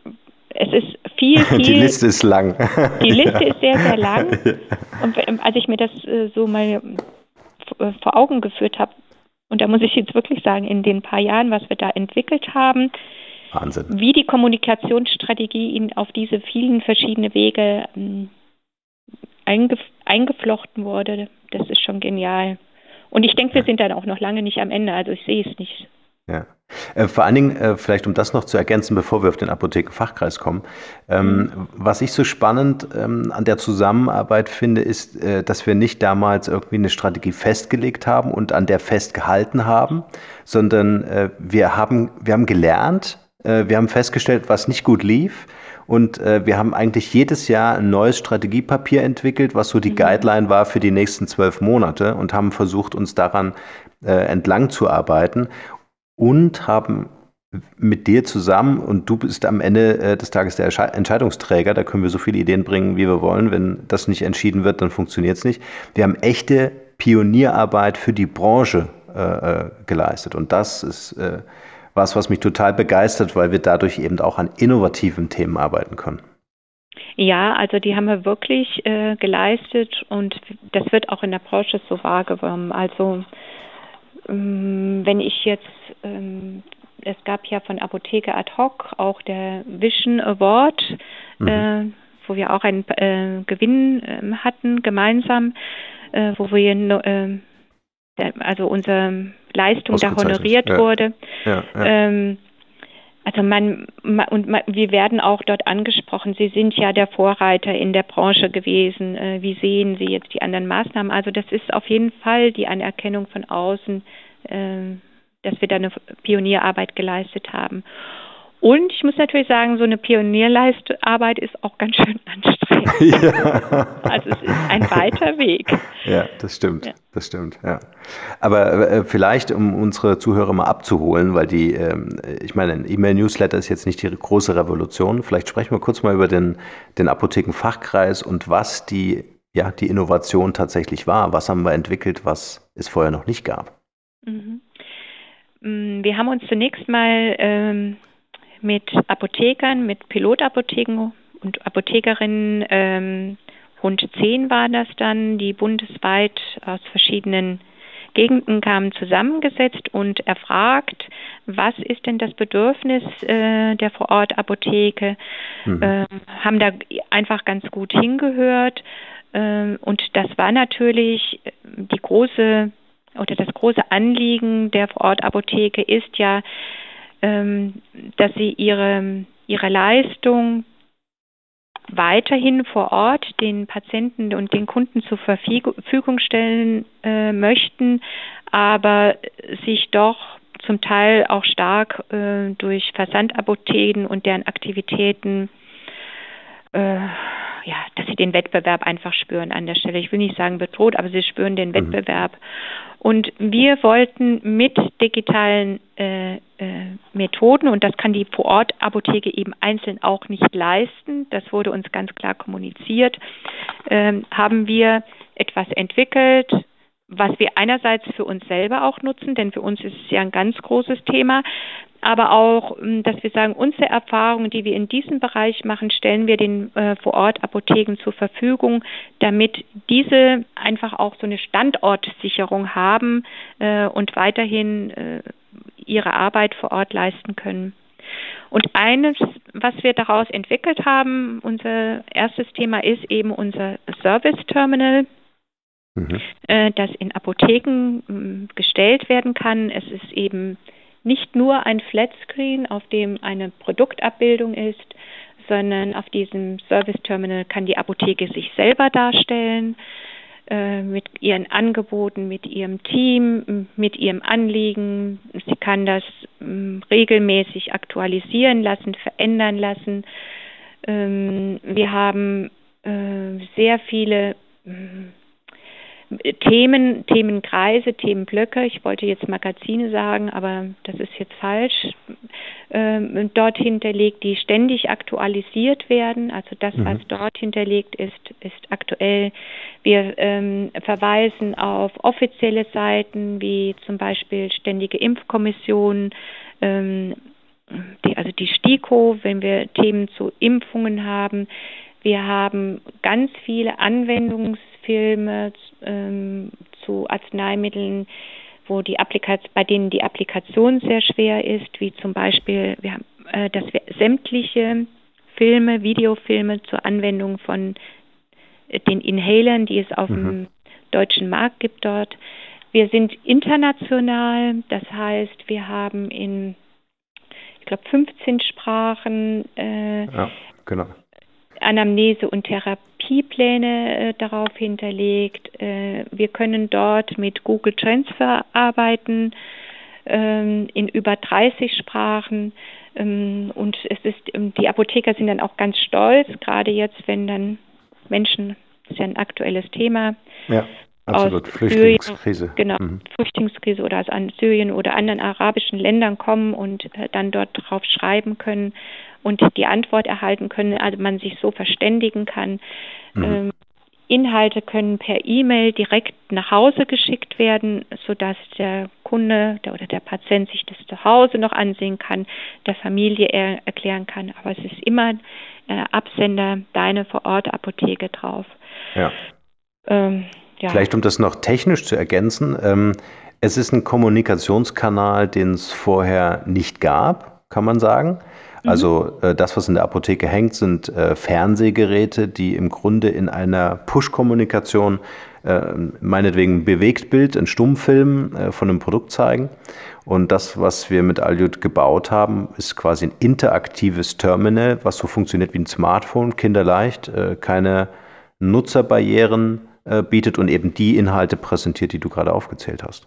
es ist viel, viel... Die Liste ist lang. Die Liste ist sehr, sehr lang. Und als ich mir das so mal vor Augen geführt habe, und da muss ich jetzt wirklich sagen, in den paar Jahren, was wir da entwickelt haben, Wahnsinn. Wie die Kommunikationsstrategie in, auf diese vielen verschiedene Wege ähm, eingef eingeflochten wurde, das ist schon genial. Und ich denke, wir sind dann auch noch lange nicht am Ende, also ich sehe es nicht. Ja. Äh, vor allen Dingen, äh, vielleicht um das noch zu ergänzen, bevor wir auf den Apothekenfachkreis kommen, ähm, mhm. was ich so spannend ähm, an der Zusammenarbeit finde, ist, äh, dass wir nicht damals irgendwie eine Strategie festgelegt haben und an der festgehalten haben, sondern äh, wir haben, wir haben gelernt, äh, wir haben festgestellt, was nicht gut lief. Und äh, wir haben eigentlich jedes Jahr ein neues Strategiepapier entwickelt, was so die mhm. Guideline war für die nächsten zwölf Monate und haben versucht, uns daran äh, entlang zu arbeiten. Und haben mit dir zusammen, und du bist am Ende äh, des Tages der Ersche- Entscheidungsträger, da können wir so viele Ideen bringen, wie wir wollen. Wenn das nicht entschieden wird, dann funktioniert es nicht. Wir haben echte Pionierarbeit für die Branche äh, geleistet. Und das ist äh, was, was mich total begeistert, weil wir dadurch eben auch an innovativen Themen arbeiten können. Ja, also die haben wir wirklich äh, geleistet und das wird auch in der Branche so wahrgenommen. Also wenn ich jetzt, ähm, es gab ja von Apotheker ad hoc auch der Vision Award, mhm. äh, wo wir auch einen äh, Gewinn äh, hatten gemeinsam, äh, wo wir, äh, der, also unsere Leistung da honoriert ja. wurde. Ja, ja. Ähm, also man, man und man, wir werden auch dort angesprochen, Sie sind ja der Vorreiter in der Branche gewesen. Äh, wie sehen Sie jetzt die anderen Maßnahmen? Also das ist auf jeden Fall die Anerkennung von außen, äh, dass wir da eine Pionierarbeit geleistet haben. Und ich muss natürlich sagen, so eine Pionierarbeit ist auch ganz schön anstrengend. Ja. Also es ist ein weiter Weg. Ja, das stimmt, ja. das stimmt, ja. Aber äh, vielleicht, um unsere Zuhörer mal abzuholen, weil die, äh, ich meine, ein E-Mail-Newsletter ist jetzt nicht die große Revolution. Vielleicht sprechen wir kurz mal über den, den Apothekenfachkreis und was die, ja, die Innovation tatsächlich war. Was haben wir entwickelt, was es vorher noch nicht gab? Mhm. Wir haben uns zunächst mal ähm, mit Apothekern, mit Pilotapotheken und Apothekerinnen, ähm, rund zehn waren das dann, die bundesweit aus verschiedenen Gegenden kamen, zusammengesetzt und erfragt, was ist denn das Bedürfnis äh, der Vorortapotheke, mhm. äh, haben da einfach ganz gut hingehört äh, und das war natürlich die große oder das große Anliegen der Vorortapotheke ist ja, dass sie ihre, ihre Leistung weiterhin vor Ort den Patienten und den Kunden zur Verfügung stellen äh, möchten, aber sich doch zum Teil auch stark äh, durch Versandapotheken und deren Aktivitäten, äh, ja, dass sie den Wettbewerb einfach spüren an der Stelle. Ich will nicht sagen bedroht, aber sie spüren den Wettbewerb. Und wir wollten mit digitalen äh, äh, Methoden, und das kann die Vorortapotheke eben einzeln auch nicht leisten, das wurde uns ganz klar kommuniziert, äh, haben wir etwas entwickelt, was wir einerseits für uns selber auch nutzen, denn für uns ist es ja ein ganz großes Thema, aber auch, dass wir sagen, unsere Erfahrungen, die wir in diesem Bereich machen, stellen wir den äh, Vorortapotheken zur Verfügung, damit diese einfach auch so eine Standortsicherung haben äh, und weiterhin äh, ihre Arbeit vor Ort leisten können. Und eines, was wir daraus entwickelt haben, unser erstes Thema ist eben unser Service Terminal, mhm. äh, das in Apotheken mh, gestellt werden kann. Es ist eben nicht nur ein Flatscreen, auf dem eine Produktabbildung ist, sondern auf diesem Service Terminal kann die Apotheke sich selber darstellen, äh, mit ihren Angeboten, mit ihrem Team, mit ihrem Anliegen. Sie kann das äh, regelmäßig aktualisieren lassen, verändern lassen. Ähm, wir haben äh, sehr viele äh, Themen, Themenkreise, Themenblöcke, ich wollte jetzt Magazine sagen, aber das ist jetzt falsch, ähm, dort hinterlegt, die ständig aktualisiert werden. Also das, mhm. was dort hinterlegt ist, ist aktuell. Wir ähm, verweisen auf offizielle Seiten, wie zum Beispiel Ständige Impfkommission, ähm, die, also die STIKO, wenn wir Themen zu Impfungen haben. Wir haben ganz viele Anwendungsfilme ähm, zu Arzneimitteln, wo die Applikation, bei denen die Applikation sehr schwer ist, wie zum Beispiel, wir haben, äh, dass wir sämtliche Filme, Videofilme zur Anwendung von äh, den Inhalern, die es auf mhm. dem deutschen Markt gibt dort. Wir sind international, das heißt, wir haben in, ich glaube, fünfzehn Sprachen äh, ja, genau. Anamnese- und Therapiepläne äh, darauf hinterlegt. Äh, wir können dort mit Google Transfer arbeiten, ähm, in über dreißig Sprachen. Ähm, und es ist, die Apotheker sind dann auch ganz stolz, gerade jetzt, wenn dann Menschen, das ist ja ein aktuelles Thema, ja. Absolut, Flüchtlingskrise. Syrien, genau, mhm. Flüchtlingskrise oder aus Syrien oder anderen arabischen Ländern kommen und äh, dann dort drauf schreiben können und die Antwort erhalten können, also man sich so verständigen kann. Mhm. Ähm, Inhalte können per E-Mail direkt nach Hause geschickt werden, sodass der Kunde der, oder der Patient sich das zu Hause noch ansehen kann, der Familie er, erklären kann. Aber es ist immer äh, Absender, deine Vor-Ort-Apotheke drauf. Ja. Ähm, Ja. Vielleicht, um das noch technisch zu ergänzen, ähm, es ist ein Kommunikationskanal, den es vorher nicht gab, kann man sagen. Mhm. Also äh, das, was in der Apotheke hängt, sind äh, Fernsehgeräte, die im Grunde in einer Push-Kommunikation äh, meinetwegen ein Bewegtbild, ein Stummfilm äh, von einem Produkt zeigen. Und das, was wir mit Alyut gebaut haben, ist quasi ein interaktives Terminal, was so funktioniert wie ein Smartphone, kinderleicht, äh, keine Nutzerbarrieren bietet und eben die Inhalte präsentiert, die du gerade aufgezählt hast.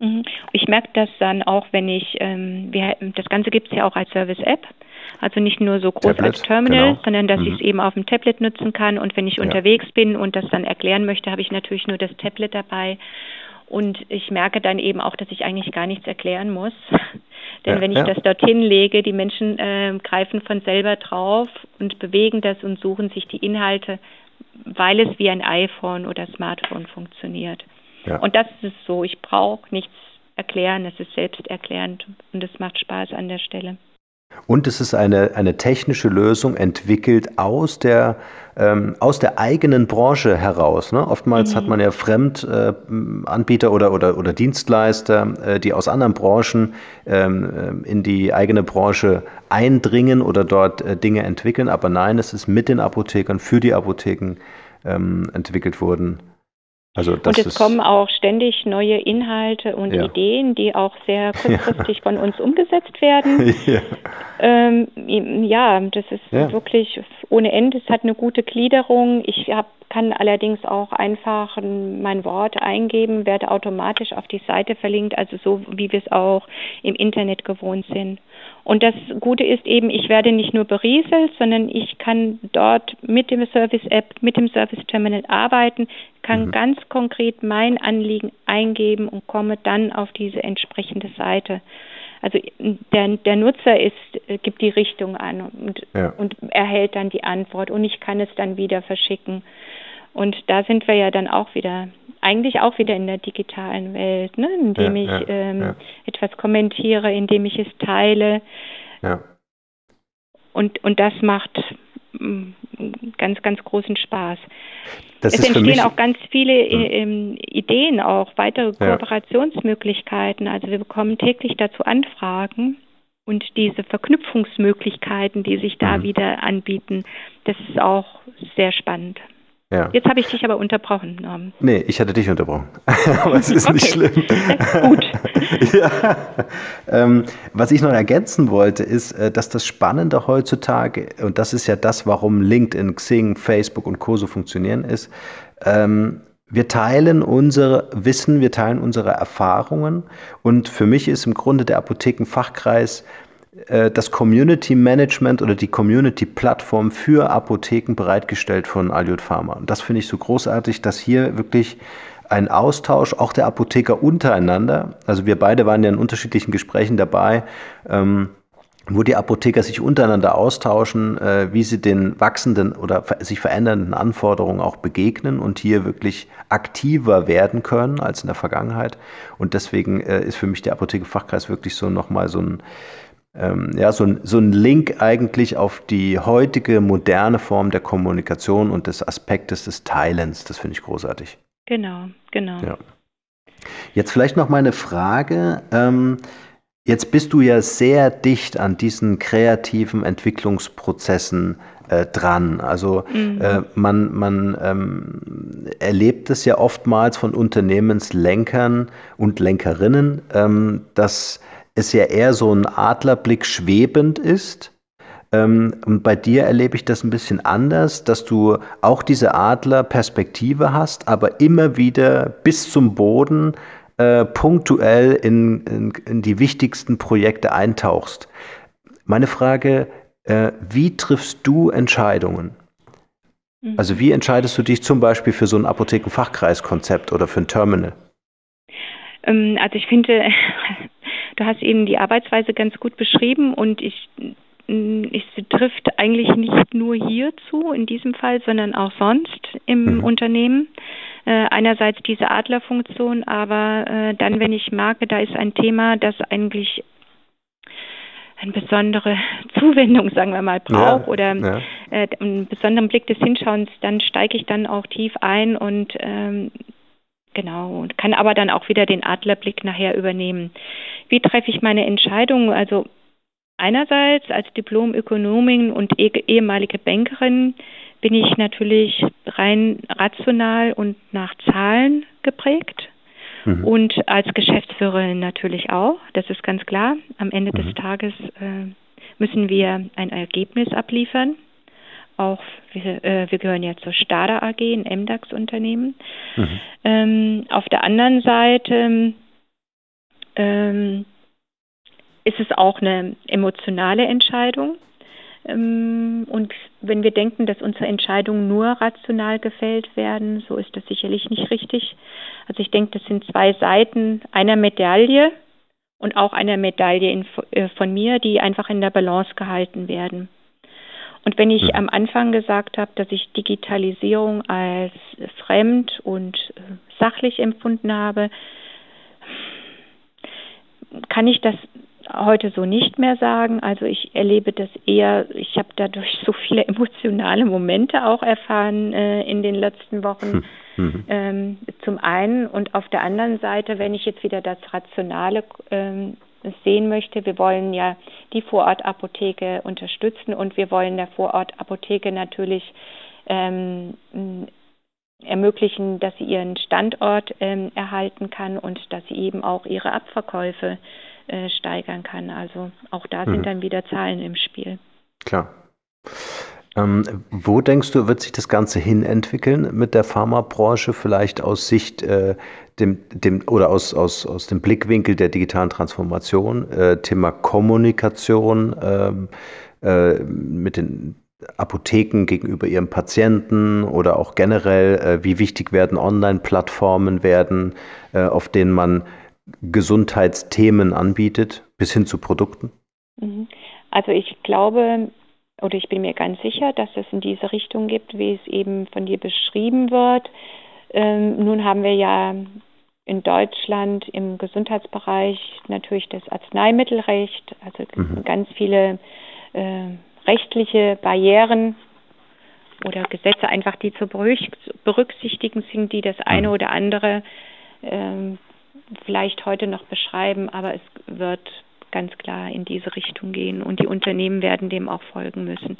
Ich merke das dann auch, wenn ich, ähm, wir, das Ganze gibt es ja auch als Service-App, also nicht nur so groß Tablet, als Terminal, genau. sondern dass mhm. ich es eben auf dem Tablet nutzen kann und wenn ich ja. unterwegs bin und das dann erklären möchte, habe ich natürlich nur das Tablet dabei und ich merke dann eben auch, dass ich eigentlich gar nichts erklären muss, denn ja, wenn ich ja. das dorthin lege, die Menschen äh, greifen von selber drauf und bewegen das und suchen sich die Inhalte, weil es wie ein iPhone oder Smartphone funktioniert. Ja. Und das ist so, ich brauche nichts erklären, es ist selbsterklärend und es macht Spaß an der Stelle. Und es ist eine, eine technische Lösung entwickelt aus der, ähm, aus der eigenen Branche heraus. Ne? Oftmals mhm. hat man ja Fremdanbieter äh, oder, oder, oder Dienstleister, äh, die aus anderen Branchen ähm, in die eigene Branche eindringen oder dort äh, Dinge entwickeln. Aber nein, es ist mit den Apothekern, für die Apotheken ähm, entwickelt worden. Also das und es ist, kommen auch ständig neue Inhalte und ja. Ideen, die auch sehr kurzfristig ja. von uns umgesetzt werden. Ja, ähm, ja das ist ja. wirklich ohne Ende. Es hat eine gute Gliederung. Ich hab, kann allerdings auch einfach mein Wort eingeben, werde automatisch auf die Seite verlinkt, also so, wie wir es auch im Internet gewohnt sind. Und das Gute ist eben, ich werde nicht nur berieselt, sondern ich kann dort mit dem Service-App, mit dem Service-Terminal arbeiten, kann mhm. ganz konkret mein Anliegen eingeben und komme dann auf diese entsprechende Seite. Also der, der Nutzer ist, gibt die Richtung an und, ja. und erhält dann die Antwort und ich kann es dann wieder verschicken. Und da sind wir ja dann auch wieder, eigentlich auch wieder in der digitalen Welt, ne? indem ja, ich ja, ähm, ja. etwas kommentiere, indem ich es teile. Ja. Und, und das macht ganz, ganz großen Spaß. Das es ist entstehen auch ganz viele äh, Ideen, auch weitere ja. Kooperationsmöglichkeiten. Also wir bekommen täglich dazu Anfragen und diese Verknüpfungsmöglichkeiten, die sich da mhm. wieder anbieten, das ist auch sehr spannend. Ja. Jetzt habe ich dich aber unterbrochen, Norman. Nee, ich hatte dich unterbrochen. Aber es ist okay. nicht schlimm. Das ist gut. ja. ähm, was ich noch ergänzen wollte, ist, dass das Spannende heutzutage, und das ist ja das, warum LinkedIn, Xing, Facebook und Co. so funktionieren, ist, ähm, wir teilen unser Wissen, wir teilen unsere Erfahrungen und für mich ist im Grunde der Apothekenfachkreis das Community Management oder die Community Plattform für Apotheken bereitgestellt von Alyut Pharma. Und das finde ich so großartig, dass hier wirklich ein Austausch, auch der Apotheker untereinander, also wir beide waren ja in unterschiedlichen Gesprächen dabei, ähm, wo die Apotheker sich untereinander austauschen, äh, wie sie den wachsenden oder sich verändernden Anforderungen auch begegnen und hier wirklich aktiver werden können als in der Vergangenheit. Und deswegen äh, ist für mich der Apothekenfachkreis wirklich so nochmal so ein ähm, ja, so ein, so ein Link eigentlich auf die heutige moderne Form der Kommunikation und des Aspektes des Teilens. Das finde ich großartig. Genau, genau. Ja. Jetzt vielleicht noch mal eine Frage. Ähm, jetzt bist du ja sehr dicht an diesen kreativen Entwicklungsprozessen äh, dran. Also Mhm. äh, man, man ähm, erlebt es ja oftmals von Unternehmenslenkern und Lenkerinnen, ähm, dass es ja eher so ein Adlerblick schwebend ist. Ähm, und bei dir erlebe ich das ein bisschen anders, dass du auch diese Adlerperspektive hast, aber immer wieder bis zum Boden äh, punktuell in, in, in die wichtigsten Projekte eintauchst. Meine Frage, äh, wie triffst du Entscheidungen? Mhm. Also wie entscheidest du dich zum Beispiel für so ein Apothekenfachkreiskonzept oder für ein Terminal? Ähm, also ich finde, du hast eben die Arbeitsweise ganz gut beschrieben und ich Es trifft eigentlich nicht nur hierzu in diesem Fall, sondern auch sonst im Mhm. Unternehmen. Äh, einerseits diese Adlerfunktion, aber äh, dann, wenn ich merke, da ist ein Thema, das eigentlich eine besondere Zuwendung, sagen wir mal, braucht Ja, oder ja. äh, einen besonderen Blick des Hinschauens, dann steige ich dann auch tief ein und ähm, genau, und kann aber dann auch wieder den Adlerblick nachher übernehmen. Wie treffe ich meine Entscheidungen? Also einerseits als Diplom-Ökonomin und eh- ehemalige Bankerin bin ich natürlich rein rational und nach Zahlen geprägt Mhm. und als Geschäftsführerin natürlich auch, das ist ganz klar. Am Ende Mhm. des Tages äh, müssen wir ein Ergebnis abliefern. Auch wir, äh, wir gehören ja zur Stada A G, ein M DAX-Unternehmen. Mhm. Ähm, auf der anderen Seite ähm, ist es auch eine emotionale Entscheidung. Und wenn wir denken, dass unsere Entscheidungen nur rational gefällt werden, so ist das sicherlich nicht richtig. Also ich denke, das sind zwei Seiten einer Medaille und auch einer Medaille in, äh, von mir, die einfach in der Balance gehalten werden. Und wenn ich Mhm. am Anfang gesagt habe, dass ich Digitalisierung als fremd und äh, sachlich empfunden habe, kann ich das heute so nicht mehr sagen. Also ich erlebe das eher, ich habe dadurch so viele emotionale Momente auch erfahren äh, in den letzten Wochen. Mhm. Ähm, zum einen und auf der anderen Seite, wenn ich jetzt wieder das Rationale ähm, sehen möchte, wir wollen ja die Vorortapotheke unterstützen und wir wollen der Vorortapotheke natürlich ähm, ermöglichen, dass sie ihren Standort ähm, erhalten kann und dass sie eben auch ihre Abverkäufe äh, steigern kann. Also auch da Mhm. sind dann wieder Zahlen im Spiel. Klar. Ähm, wo denkst du, wird sich das Ganze hin entwickeln mit der Pharmabranche, vielleicht aus Sicht äh, dem, dem oder aus, aus, aus dem Blickwinkel der digitalen Transformation, äh, Thema Kommunikation ähm, äh, mit den Apotheken gegenüber ihren Patienten oder auch generell, äh, wie wichtig werden Online-Plattformen werden, äh, auf denen man Gesundheitsthemen anbietet, bis hin zu Produkten? Also ich glaube, oder ich bin mir ganz sicher, dass es in diese Richtung gibt, wie es eben von dir beschrieben wird. Ähm, nun haben wir ja in Deutschland im Gesundheitsbereich natürlich das Arzneimittelrecht, also Mhm. ganz viele äh, rechtliche Barrieren oder Gesetze einfach, die zu berücksichtigen sind, die das eine Mhm. oder andere ähm, vielleicht heute noch beschreiben, aber es wird ganz klar in diese Richtung gehen und die Unternehmen werden dem auch folgen müssen.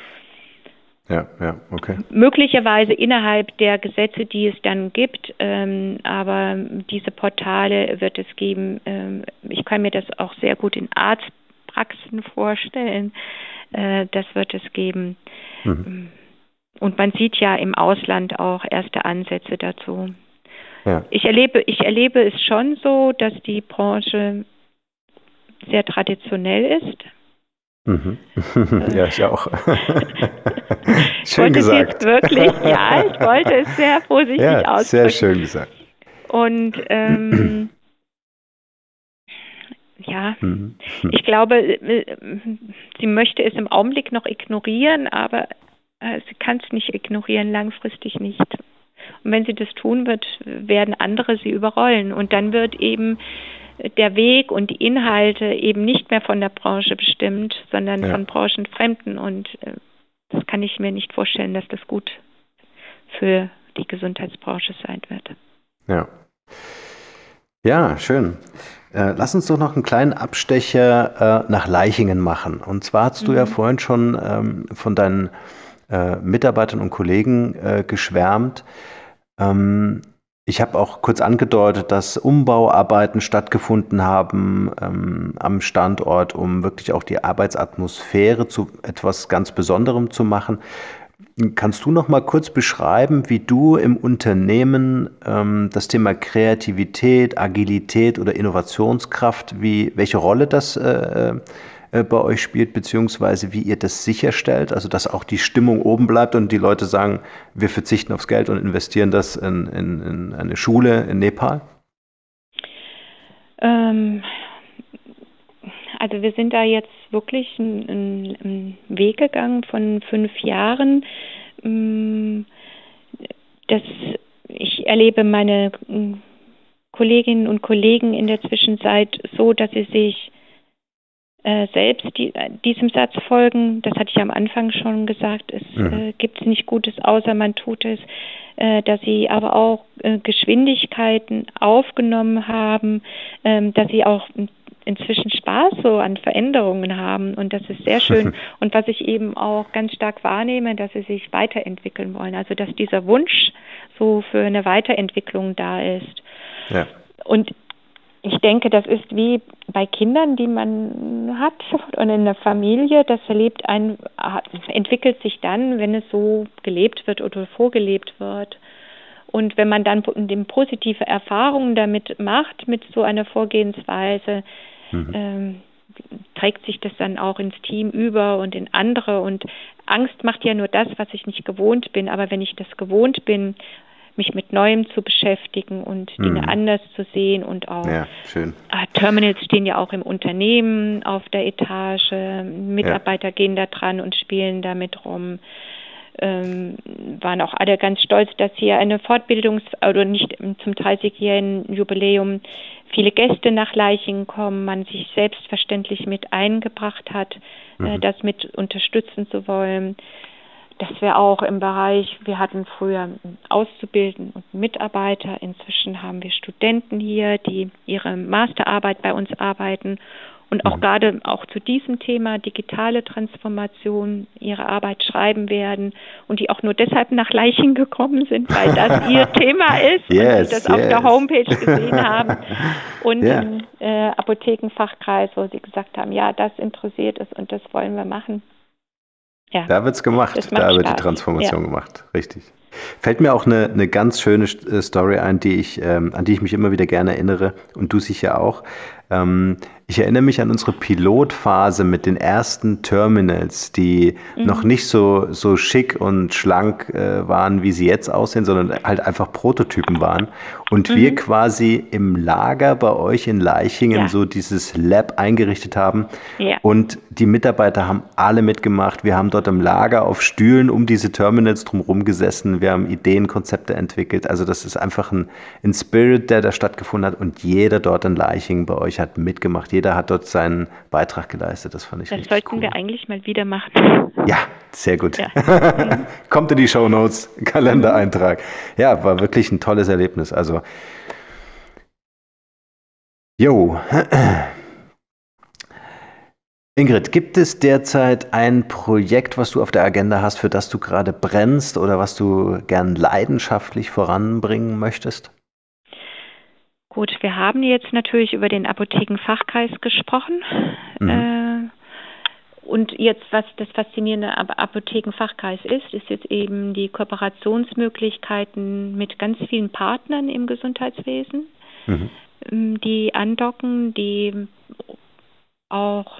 Ja, ja, okay. Möglicherweise innerhalb der Gesetze, die es dann gibt, ähm, aber diese Portale wird es geben. Ähm, ich kann mir das auch sehr gut in Arztpraxen vorstellen. Äh, das wird es geben. Mhm. Und man sieht ja im Ausland auch erste Ansätze dazu. Ja. Ich erlebe, ich erlebe es schon so, dass die Branche sehr traditionell ist. Mhm. Ja, ich auch. Ich Schön wollte es jetzt gesagt. wirklich, ja, ich wollte es sehr vorsichtig Ja, ausdrücken. sehr schön gesagt. Und ähm, ja, Mhm. ich glaube, sie möchte es im Augenblick noch ignorieren, aber äh, sie kann es nicht ignorieren, langfristig nicht. Und wenn sie das tun wird, werden andere sie überrollen. Und dann wird eben der Weg und die Inhalte eben nicht mehr von der Branche bestimmt, sondern Ja. von Branchenfremden. Und äh, das kann ich mir nicht vorstellen, dass das gut für die Gesundheitsbranche sein wird. Ja. Ja, schön. Äh, lass uns doch noch einen kleinen Abstecher äh, nach Leichingen machen. Und zwar hast du ja Mhm. vorhin schon ähm, von deinen äh, Mitarbeitern und Kollegen äh, geschwärmt. Ähm, ich habe auch kurz angedeutet, dass Umbauarbeiten stattgefunden haben ähm, am Standort, um wirklich auch die Arbeitsatmosphäre zu etwas ganz Besonderem zu machen. Kannst du noch mal kurz beschreiben, wie du im Unternehmen ähm, das Thema Kreativität, Agilität oder Innovationskraft, wie, welche Rolle das äh, äh, bei euch spielt, beziehungsweise wie ihr das sicherstellt, also dass auch die Stimmung oben bleibt und die Leute sagen, wir verzichten aufs Geld und investieren das in, in, in eine Schule in Nepal? Ähm, also wir sind da jetzt wirklich einen, einen Weg gegangen von fünf Jahren. Das, ich erlebe meine Kolleginnen und Kollegen in der Zwischenzeit so, dass sie sich äh, selbst die, diesem Satz folgen. Das hatte ich am Anfang schon gesagt. Es mhm. äh, gibt nicht Gutes, außer man tut es. Äh, dass sie aber auch äh, Geschwindigkeiten aufgenommen haben, äh, dass sie auch inzwischen Spaß so an Veränderungen haben, und das ist sehr schön. Und was ich eben auch ganz stark wahrnehme, dass sie sich weiterentwickeln wollen, also dass dieser Wunsch so für eine Weiterentwicklung da ist. Ja. Und ich denke, das ist wie bei Kindern, die man hat und in der Familie, das erlebt ein, entwickelt sich dann, wenn es so gelebt wird oder vorgelebt wird. Und wenn man dann positive Erfahrungen damit macht, mit so einer Vorgehensweise, mhm. ähm, trägt sich das dann auch ins Team über und in andere. Und Angst macht ja nur das, was ich nicht gewohnt bin. Aber wenn ich das gewohnt bin, mich mit Neuem zu beschäftigen und mhm. Dinge anders zu sehen und auch ja, schön. Äh, Terminals stehen ja auch im Unternehmen auf der Etage, Mitarbeiter ja. gehen da dran und spielen damit rum. Ähm, waren auch alle ganz stolz, dass hier eine Fortbildungs- oder nicht zum dreißigjährigen Jubiläum viele Gäste nach Leichingen kommen, man sich selbstverständlich mit eingebracht hat, mhm. äh, das mit unterstützen zu wollen. Dass wir auch im Bereich, wir hatten früher Auszubildende und Mitarbeiter, inzwischen haben wir Studenten hier, die ihre Masterarbeit bei uns arbeiten und auch mhm. gerade auch zu diesem Thema digitale Transformation ihre Arbeit schreiben werden und die auch nur deshalb nach Leichingen gekommen sind, weil das ihr Thema ist yes, und sie das yes. auf der Homepage gesehen haben und yeah. im äh, Apothekenfachkreis, wo sie gesagt haben, ja, das interessiert es und das wollen wir machen. Ja, da wird es gemacht, da wird Spaß. Die Transformation ja. gemacht, richtig. Fällt mir auch eine, eine ganz schöne Story ein, die ich, ähm, an die ich mich immer wieder gerne erinnere und du sicher auch. Ähm, ich erinnere mich an unsere Pilotphase mit den ersten Terminals, die mhm. noch nicht so, so schick und schlank äh, waren, wie sie jetzt aussehen, sondern halt einfach Prototypen waren. Und mhm. wir quasi im Lager bei euch in Leichingen ja. so dieses Lab eingerichtet haben. Ja. Und die Mitarbeiter haben alle mitgemacht. Wir haben dort im Lager auf Stühlen um diese Terminals drumherum gesessen. Wir haben Ideen, Konzepte entwickelt. Also das ist einfach ein, ein Spirit, der da stattgefunden hat. Und jeder dort in Leichingen bei euch hat mitgemacht. Jeder hat dort seinen Beitrag geleistet. Das fand ich das richtig sollten cool. wir eigentlich mal wieder machen. Ja, sehr gut. Ja. Kommt in die Shownotes, Kalendereintrag. Ja, war wirklich ein tolles Erlebnis. Also, jo. Ingrid, gibt es derzeit ein Projekt, was du auf der Agenda hast, für das du gerade brennst oder was du gern leidenschaftlich voranbringen möchtest? Gut, wir haben jetzt natürlich über den Apothekenfachkreis gesprochen. Mhm. Äh, und jetzt, was das Faszinierende am Apothekenfachkreis ist, ist jetzt eben die Kooperationsmöglichkeiten mit ganz vielen Partnern im Gesundheitswesen, mhm. die andocken, die auch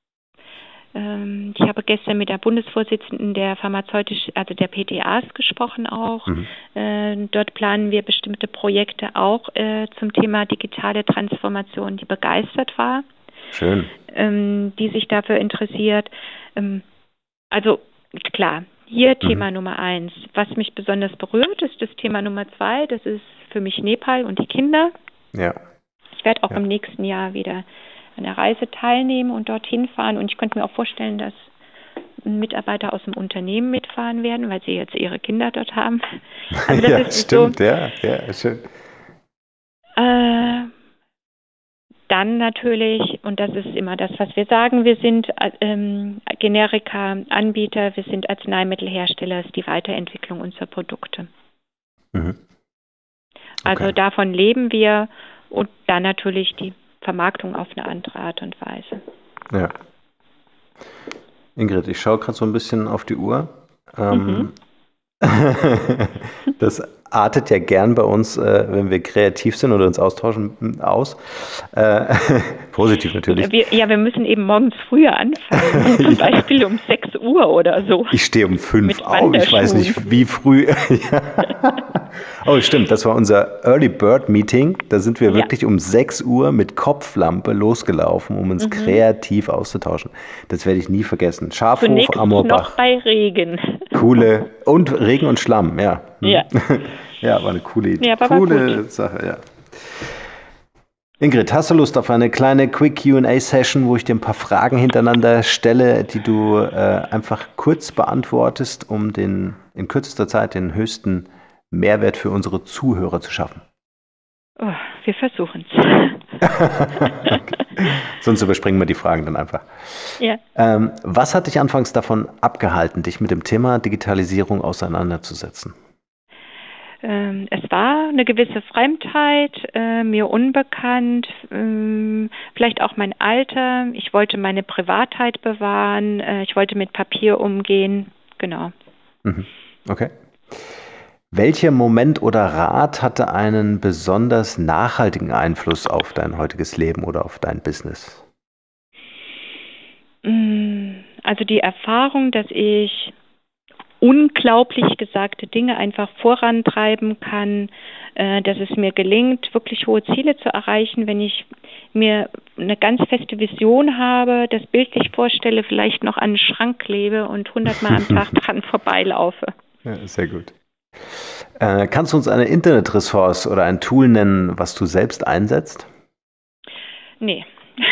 Ich habe gestern mit der Bundesvorsitzenden der pharmazeutisch, also der P T As gesprochen auch. Mhm. Äh, dort planen wir bestimmte Projekte auch äh, zum Thema digitale Transformation, die begeistert war. Schön. Ähm, die sich dafür interessiert. Ähm, also klar, hier mhm. Thema Nummer eins. Was mich besonders berührt, ist das Thema Nummer zwei. Das ist für mich Nepal und die Kinder. Ja. Ich werde auch Ja. im nächsten Jahr wieder an der Reise teilnehmen und dorthin fahren. Und ich könnte mir auch vorstellen, dass Mitarbeiter aus dem Unternehmen mitfahren werden, weil sie jetzt ihre Kinder dort haben. Also das Ja, ist stimmt, so. ja, ja, schön. Äh, dann natürlich, und das ist immer das, was wir sagen, wir sind ähm, Generika-Anbieter, wir sind Arzneimittelhersteller, das ist die Weiterentwicklung unserer Produkte. Mhm. Also Okay. davon leben wir und dann natürlich die Vermarktung auf eine andere Art und Weise. Ja. Ingrid, ich schaue gerade so ein bisschen auf die Uhr. Ähm, Mhm. Das artet ja gern bei uns, äh, wenn wir kreativ sind oder uns austauschen, m, aus. Äh, positiv natürlich. Wir, ja, wir müssen eben morgens früher anfangen, zum Beispiel um sechs Uhr oder so. Ich stehe um fünf Mit auf, ich weiß nicht Wanderschuhen. wie früh. Ja. Oh, stimmt, das war unser Early Bird Meeting. Da sind wir Ja. wirklich um sechs Uhr mit Kopflampe losgelaufen, um uns Mhm. kreativ auszutauschen. Das werde ich nie vergessen. Schafhof, Zunächst Amorbach. noch bei Regen. Coole. Und Regen und Schlamm, ja. Hm. Ja. Ja, war eine coole Idee. Ja, aber war coole gut. Sache, ja. Ingrid, hast du Lust auf eine kleine Quick Q and A-Session, wo ich dir ein paar Fragen hintereinander stelle, die du äh, einfach kurz beantwortest, um den, in kürzester Zeit den höchsten Mehrwert für unsere Zuhörer zu schaffen? Oh, wir versuchen es. Sonst überspringen wir die Fragen dann einfach. Ja. Ähm, was hat dich anfangs davon abgehalten, dich mit dem Thema Digitalisierung auseinanderzusetzen? Ähm, es war eine gewisse Fremdheit, äh, mir unbekannt, ähm, vielleicht auch mein Alter. Ich wollte meine Privatheit bewahren, äh, ich wollte mit Papier umgehen. Genau. Mhm. Okay. Welcher Moment oder Rat hatte einen besonders nachhaltigen Einfluss auf dein heutiges Leben oder auf dein Business? Also die Erfahrung, dass ich unglaublich gesagte Dinge einfach vorantreiben kann, äh, dass es mir gelingt, wirklich hohe Ziele zu erreichen, wenn ich mir eine ganz feste Vision habe, das bildlich vorstelle, vielleicht noch an den Schrank klebe und hundertmal am Tag dran vorbeilaufe. Ja, sehr gut. Äh, kannst du uns eine Internetressource oder ein Tool nennen, was du selbst einsetzt? Nee.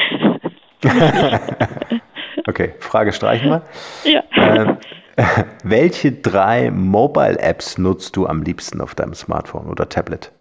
Okay, Frage streichen wir. Ja. Äh, welche drei Mobile-Apps nutzt du am liebsten auf deinem Smartphone oder Tablet?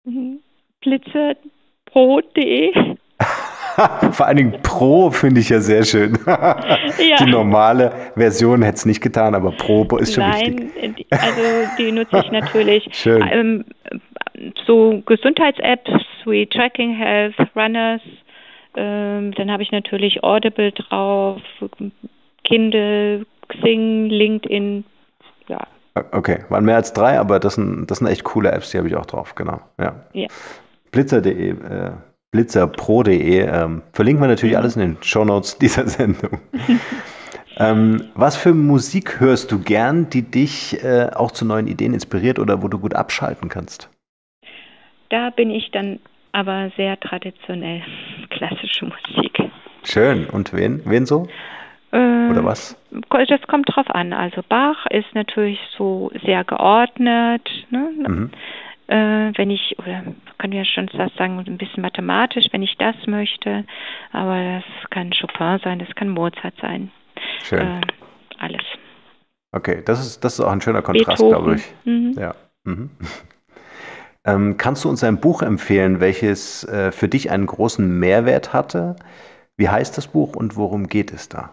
Blitzerpro punkt de. Vor allen Dingen Pro finde ich ja sehr schön. Ja. Die normale Version hätte es nicht getan, aber Pro ist schon wichtig. Nein, die- also die nutze ich natürlich. Schön. Ähm, so Gesundheits-Apps wie Tracking Health, Runners, ähm, dann habe ich natürlich Audible drauf, Kindle, Xing, LinkedIn, ja. Okay, waren mehr als drei, aber das sind, das sind echt coole Apps, die habe ich auch drauf, genau. Ja. Ja. Blitzer punkt de, äh, blitzerpro punkt de, ähm, verlinken wir natürlich alles in den Shownotes dieser Sendung. ähm, was für Musik hörst du gern, die dich äh, auch zu neuen Ideen inspiriert oder wo du gut abschalten kannst? Da bin ich dann aber sehr traditionell, klassische Musik. Schön. Und wen? Wen so? Ähm, Oder was? Das kommt drauf an. Also Bach ist natürlich so sehr geordnet, ne? Mhm. Äh, wenn ich, oder können wir schon fast sagen, ein bisschen mathematisch, wenn ich das möchte, aber das kann Chopin sein, das kann Mozart sein. Schön. Äh, alles. Okay, das ist, das ist auch ein schöner Kontrast, Beethoven. glaube ich. Mhm. Ja. Mhm. Ähm, kannst du uns ein Buch empfehlen, welches äh, für dich einen großen Mehrwert hatte? Wie heißt das Buch und worum geht es da?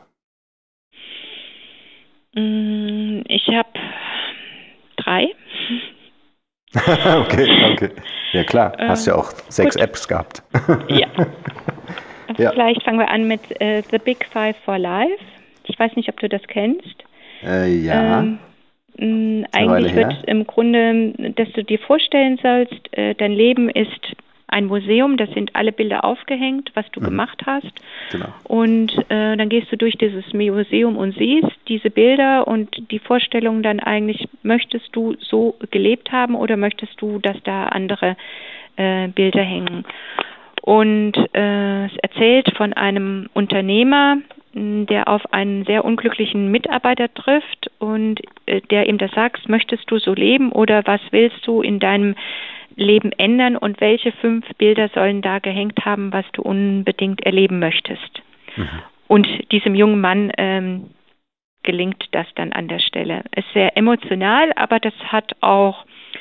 Mm, Ich habe drei. okay, okay. Ja klar, hast ja auch sechs gut. Apps gehabt. Ja. Ja. Vielleicht fangen wir an mit äh, The Big Five for Life. Ich weiß nicht, ob du das kennst. Äh, ja. Ähm, mh, eine Weile eigentlich wird her. im Grunde, dass du dir vorstellen sollst, äh, dein Leben ist ein Museum, da sind alle Bilder aufgehängt, was du Mhm. gemacht hast. Genau. Und äh, dann gehst du durch dieses Museum und siehst diese Bilder und die Vorstellung dann eigentlich, möchtest du so gelebt haben oder möchtest du, dass da andere äh, Bilder hängen? Und äh, es erzählt von einem Unternehmer, mh, der auf einen sehr unglücklichen Mitarbeiter trifft und äh, der ihm das sagt, möchtest du so leben oder was willst du in deinem Leben ändern und welche fünf Bilder sollen da gehängt haben, was du unbedingt erleben möchtest. Mhm. Und diesem jungen Mann ähm, gelingt das dann an der Stelle. Ist sehr emotional, aber das hat auch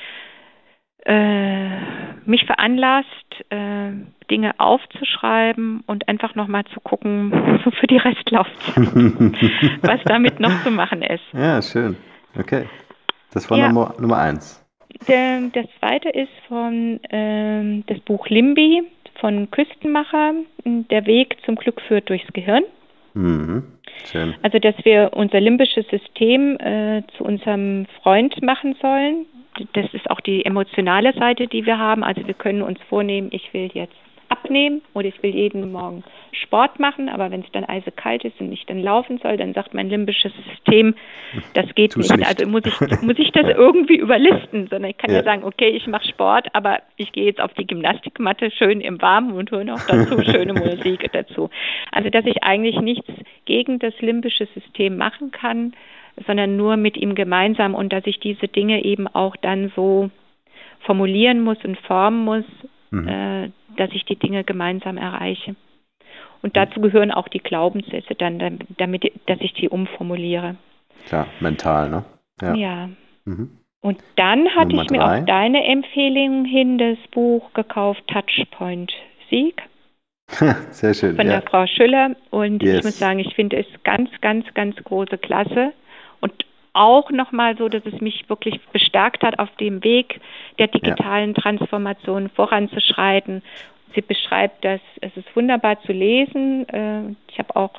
äh, mich veranlasst, äh, Dinge aufzuschreiben und einfach nochmal zu gucken, so für die Restlaufzeit, was damit noch zu machen ist. Ja, schön. Okay. Das war ja. Nummer, Nummer eins. Der, das zweite ist von ähm, das Buch Limby von Küstenmacher. Der Weg zum Glück führt durchs Gehirn. Mhm. Schön. Also, dass wir unser limbisches System äh, zu unserem Freund machen sollen. Das ist auch die emotionale Seite, die wir haben. Also wir können uns vornehmen, ich will jetzt abnehmen oder ich will jeden Morgen Sport machen, aber wenn es dann eisekalt ist und ich dann laufen soll, dann sagt mein limbisches System, das geht nicht. nicht. Also muss ich, muss ich das ja. irgendwie überlisten, sondern ich kann ja, ja sagen, okay, ich mache Sport, aber ich gehe jetzt auf die Gymnastikmatte schön im Warmen und höre noch dazu schöne Musik dazu. Also dass ich eigentlich nichts gegen das limbische System machen kann, sondern nur mit ihm gemeinsam und dass ich diese Dinge eben auch dann so formulieren muss und formen muss, mhm. äh, dass ich die Dinge gemeinsam erreiche. Und dazu gehören auch die Glaubenssätze dann, damit, dass ich die umformuliere. Klar, mental, ne? Ja. ja. Mhm. Und dann hatte Nummer ich mir drei. Auf deine Empfehlung hin das Buch gekauft, Touchpoint Sieg. Sehr schön. Von ja. der Frau Schüller. Und yes. ich muss sagen, ich finde es ganz, ganz, ganz große Klasse. Und auch nochmal so, dass es mich wirklich bestärkt hat, auf dem Weg der digitalen ja. Transformation voranzuschreiten. Sie beschreibt das, es ist wunderbar zu lesen. Ich habe auch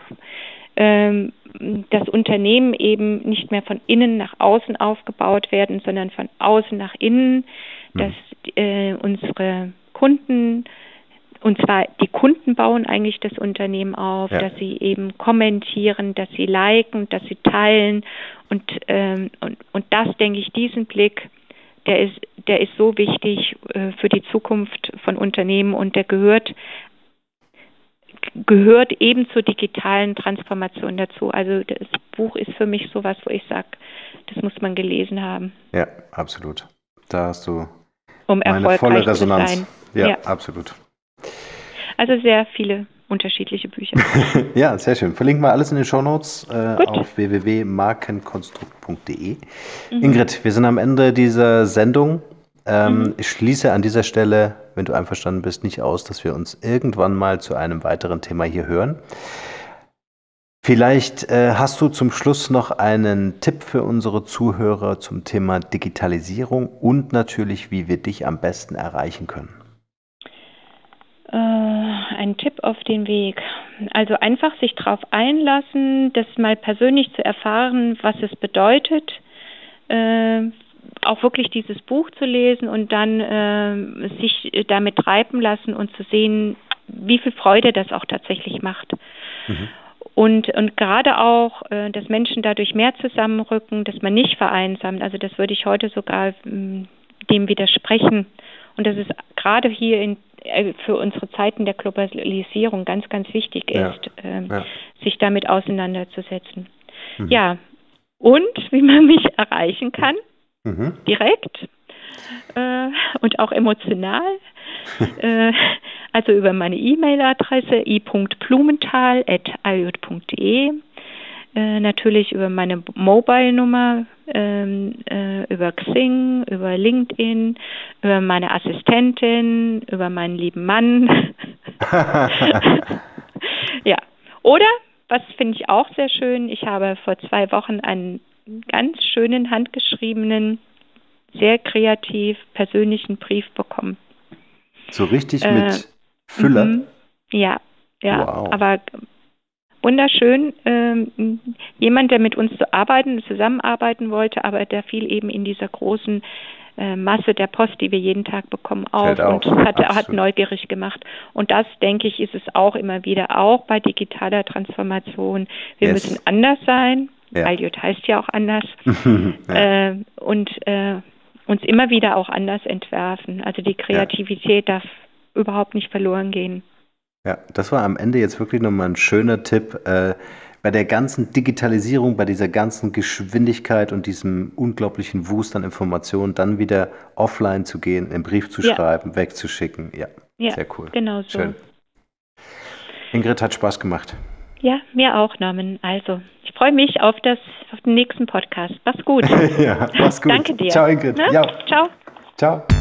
das Unternehmen eben nicht mehr von innen nach außen aufgebaut werden, sondern von außen nach innen, dass mhm. unsere Kunden, und zwar die Kunden bauen eigentlich das Unternehmen auf, ja. dass sie eben kommentieren, dass sie liken, dass sie teilen und, ähm, und, und das, denke ich, diesen Blick, der ist, der ist so wichtig äh, für die Zukunft von Unternehmen und der gehört, gehört eben zur digitalen Transformation dazu. Also das Buch ist für mich sowas, wo ich sage, das muss man gelesen haben. Ja, absolut. Da hast du um meine volle Resonanz. Zu sein. Ja, ja, absolut. Also sehr viele unterschiedliche Bücher. Ja, sehr schön. Verlinken wir alles in den Shownotes äh, auf w w w punkt markenkonstrukt punkt d e. Mhm. Ingrid, wir sind am Ende dieser Sendung. Ähm, mhm. Ich schließe an dieser Stelle, wenn du einverstanden bist, nicht aus, dass wir uns irgendwann mal zu einem weiteren Thema hier hören. Vielleicht äh, hast du zum Schluss noch einen Tipp für unsere Zuhörer zum Thema Digitalisierung und natürlich, wie wir dich am besten erreichen können. Ein Tipp auf den Weg. Also einfach sich darauf einlassen, das mal persönlich zu erfahren, was es bedeutet, äh, auch wirklich dieses Buch zu lesen und dann äh, sich damit treiben lassen und zu sehen, wie viel Freude das auch tatsächlich macht. Mhm. Und, und gerade auch, äh, dass Menschen dadurch mehr zusammenrücken, dass man nicht vereinsamt. Also das würde ich heute sogar mh, dem widersprechen. Und dass es gerade hier in für unsere Zeiten der Globalisierung ganz, ganz wichtig ja. ist, ähm, ja. sich damit auseinanderzusetzen. Mhm. Ja, und wie man mich erreichen kann, mhm. direkt äh, und auch emotional, äh, also über meine E-Mail-Adresse i punkt blumenthal at aliot punkt de, äh, natürlich über meine Mobile-Nummer, ähm, äh, über Xing, über LinkedIn, über meine Assistentin, über meinen lieben Mann. Ja, oder, was finde ich auch sehr schön, ich habe vor zwei Wochen einen ganz schönen, handgeschriebenen, sehr kreativ, persönlichen Brief bekommen. So richtig äh, mit Füller? M- ja, ja, wow. aber wunderschön. Ähm, jemand, der mit uns zu arbeiten, zusammenarbeiten wollte, aber der fiel eben in dieser großen äh, Masse der Post, die wir jeden Tag bekommen, auf, auf. Und hat, hat neugierig gemacht. Und das, denke ich, ist es auch immer wieder, auch bei digitaler Transformation. Wir yes. müssen anders sein. Ja. Aliot heißt ja auch anders. ja. äh, und äh, uns immer wieder auch anders entwerfen. Also die Kreativität ja. darf überhaupt nicht verloren gehen. Ja, das war am Ende jetzt wirklich nochmal ein schöner Tipp, äh, bei der ganzen Digitalisierung, bei dieser ganzen Geschwindigkeit und diesem unglaublichen Wust an Informationen, dann wieder offline zu gehen, einen Brief zu Ja. schreiben, wegzuschicken. Ja, Ja, sehr cool. genau so. Schön. Ingrid, hat Spaß gemacht. Ja, mir auch, Norman. Also, ich freue mich auf, das, auf den nächsten Podcast. Mach's gut. Ja, mach's gut. Danke dir. Ciao, Ingrid. Ne? Ja. Ciao. Ciao.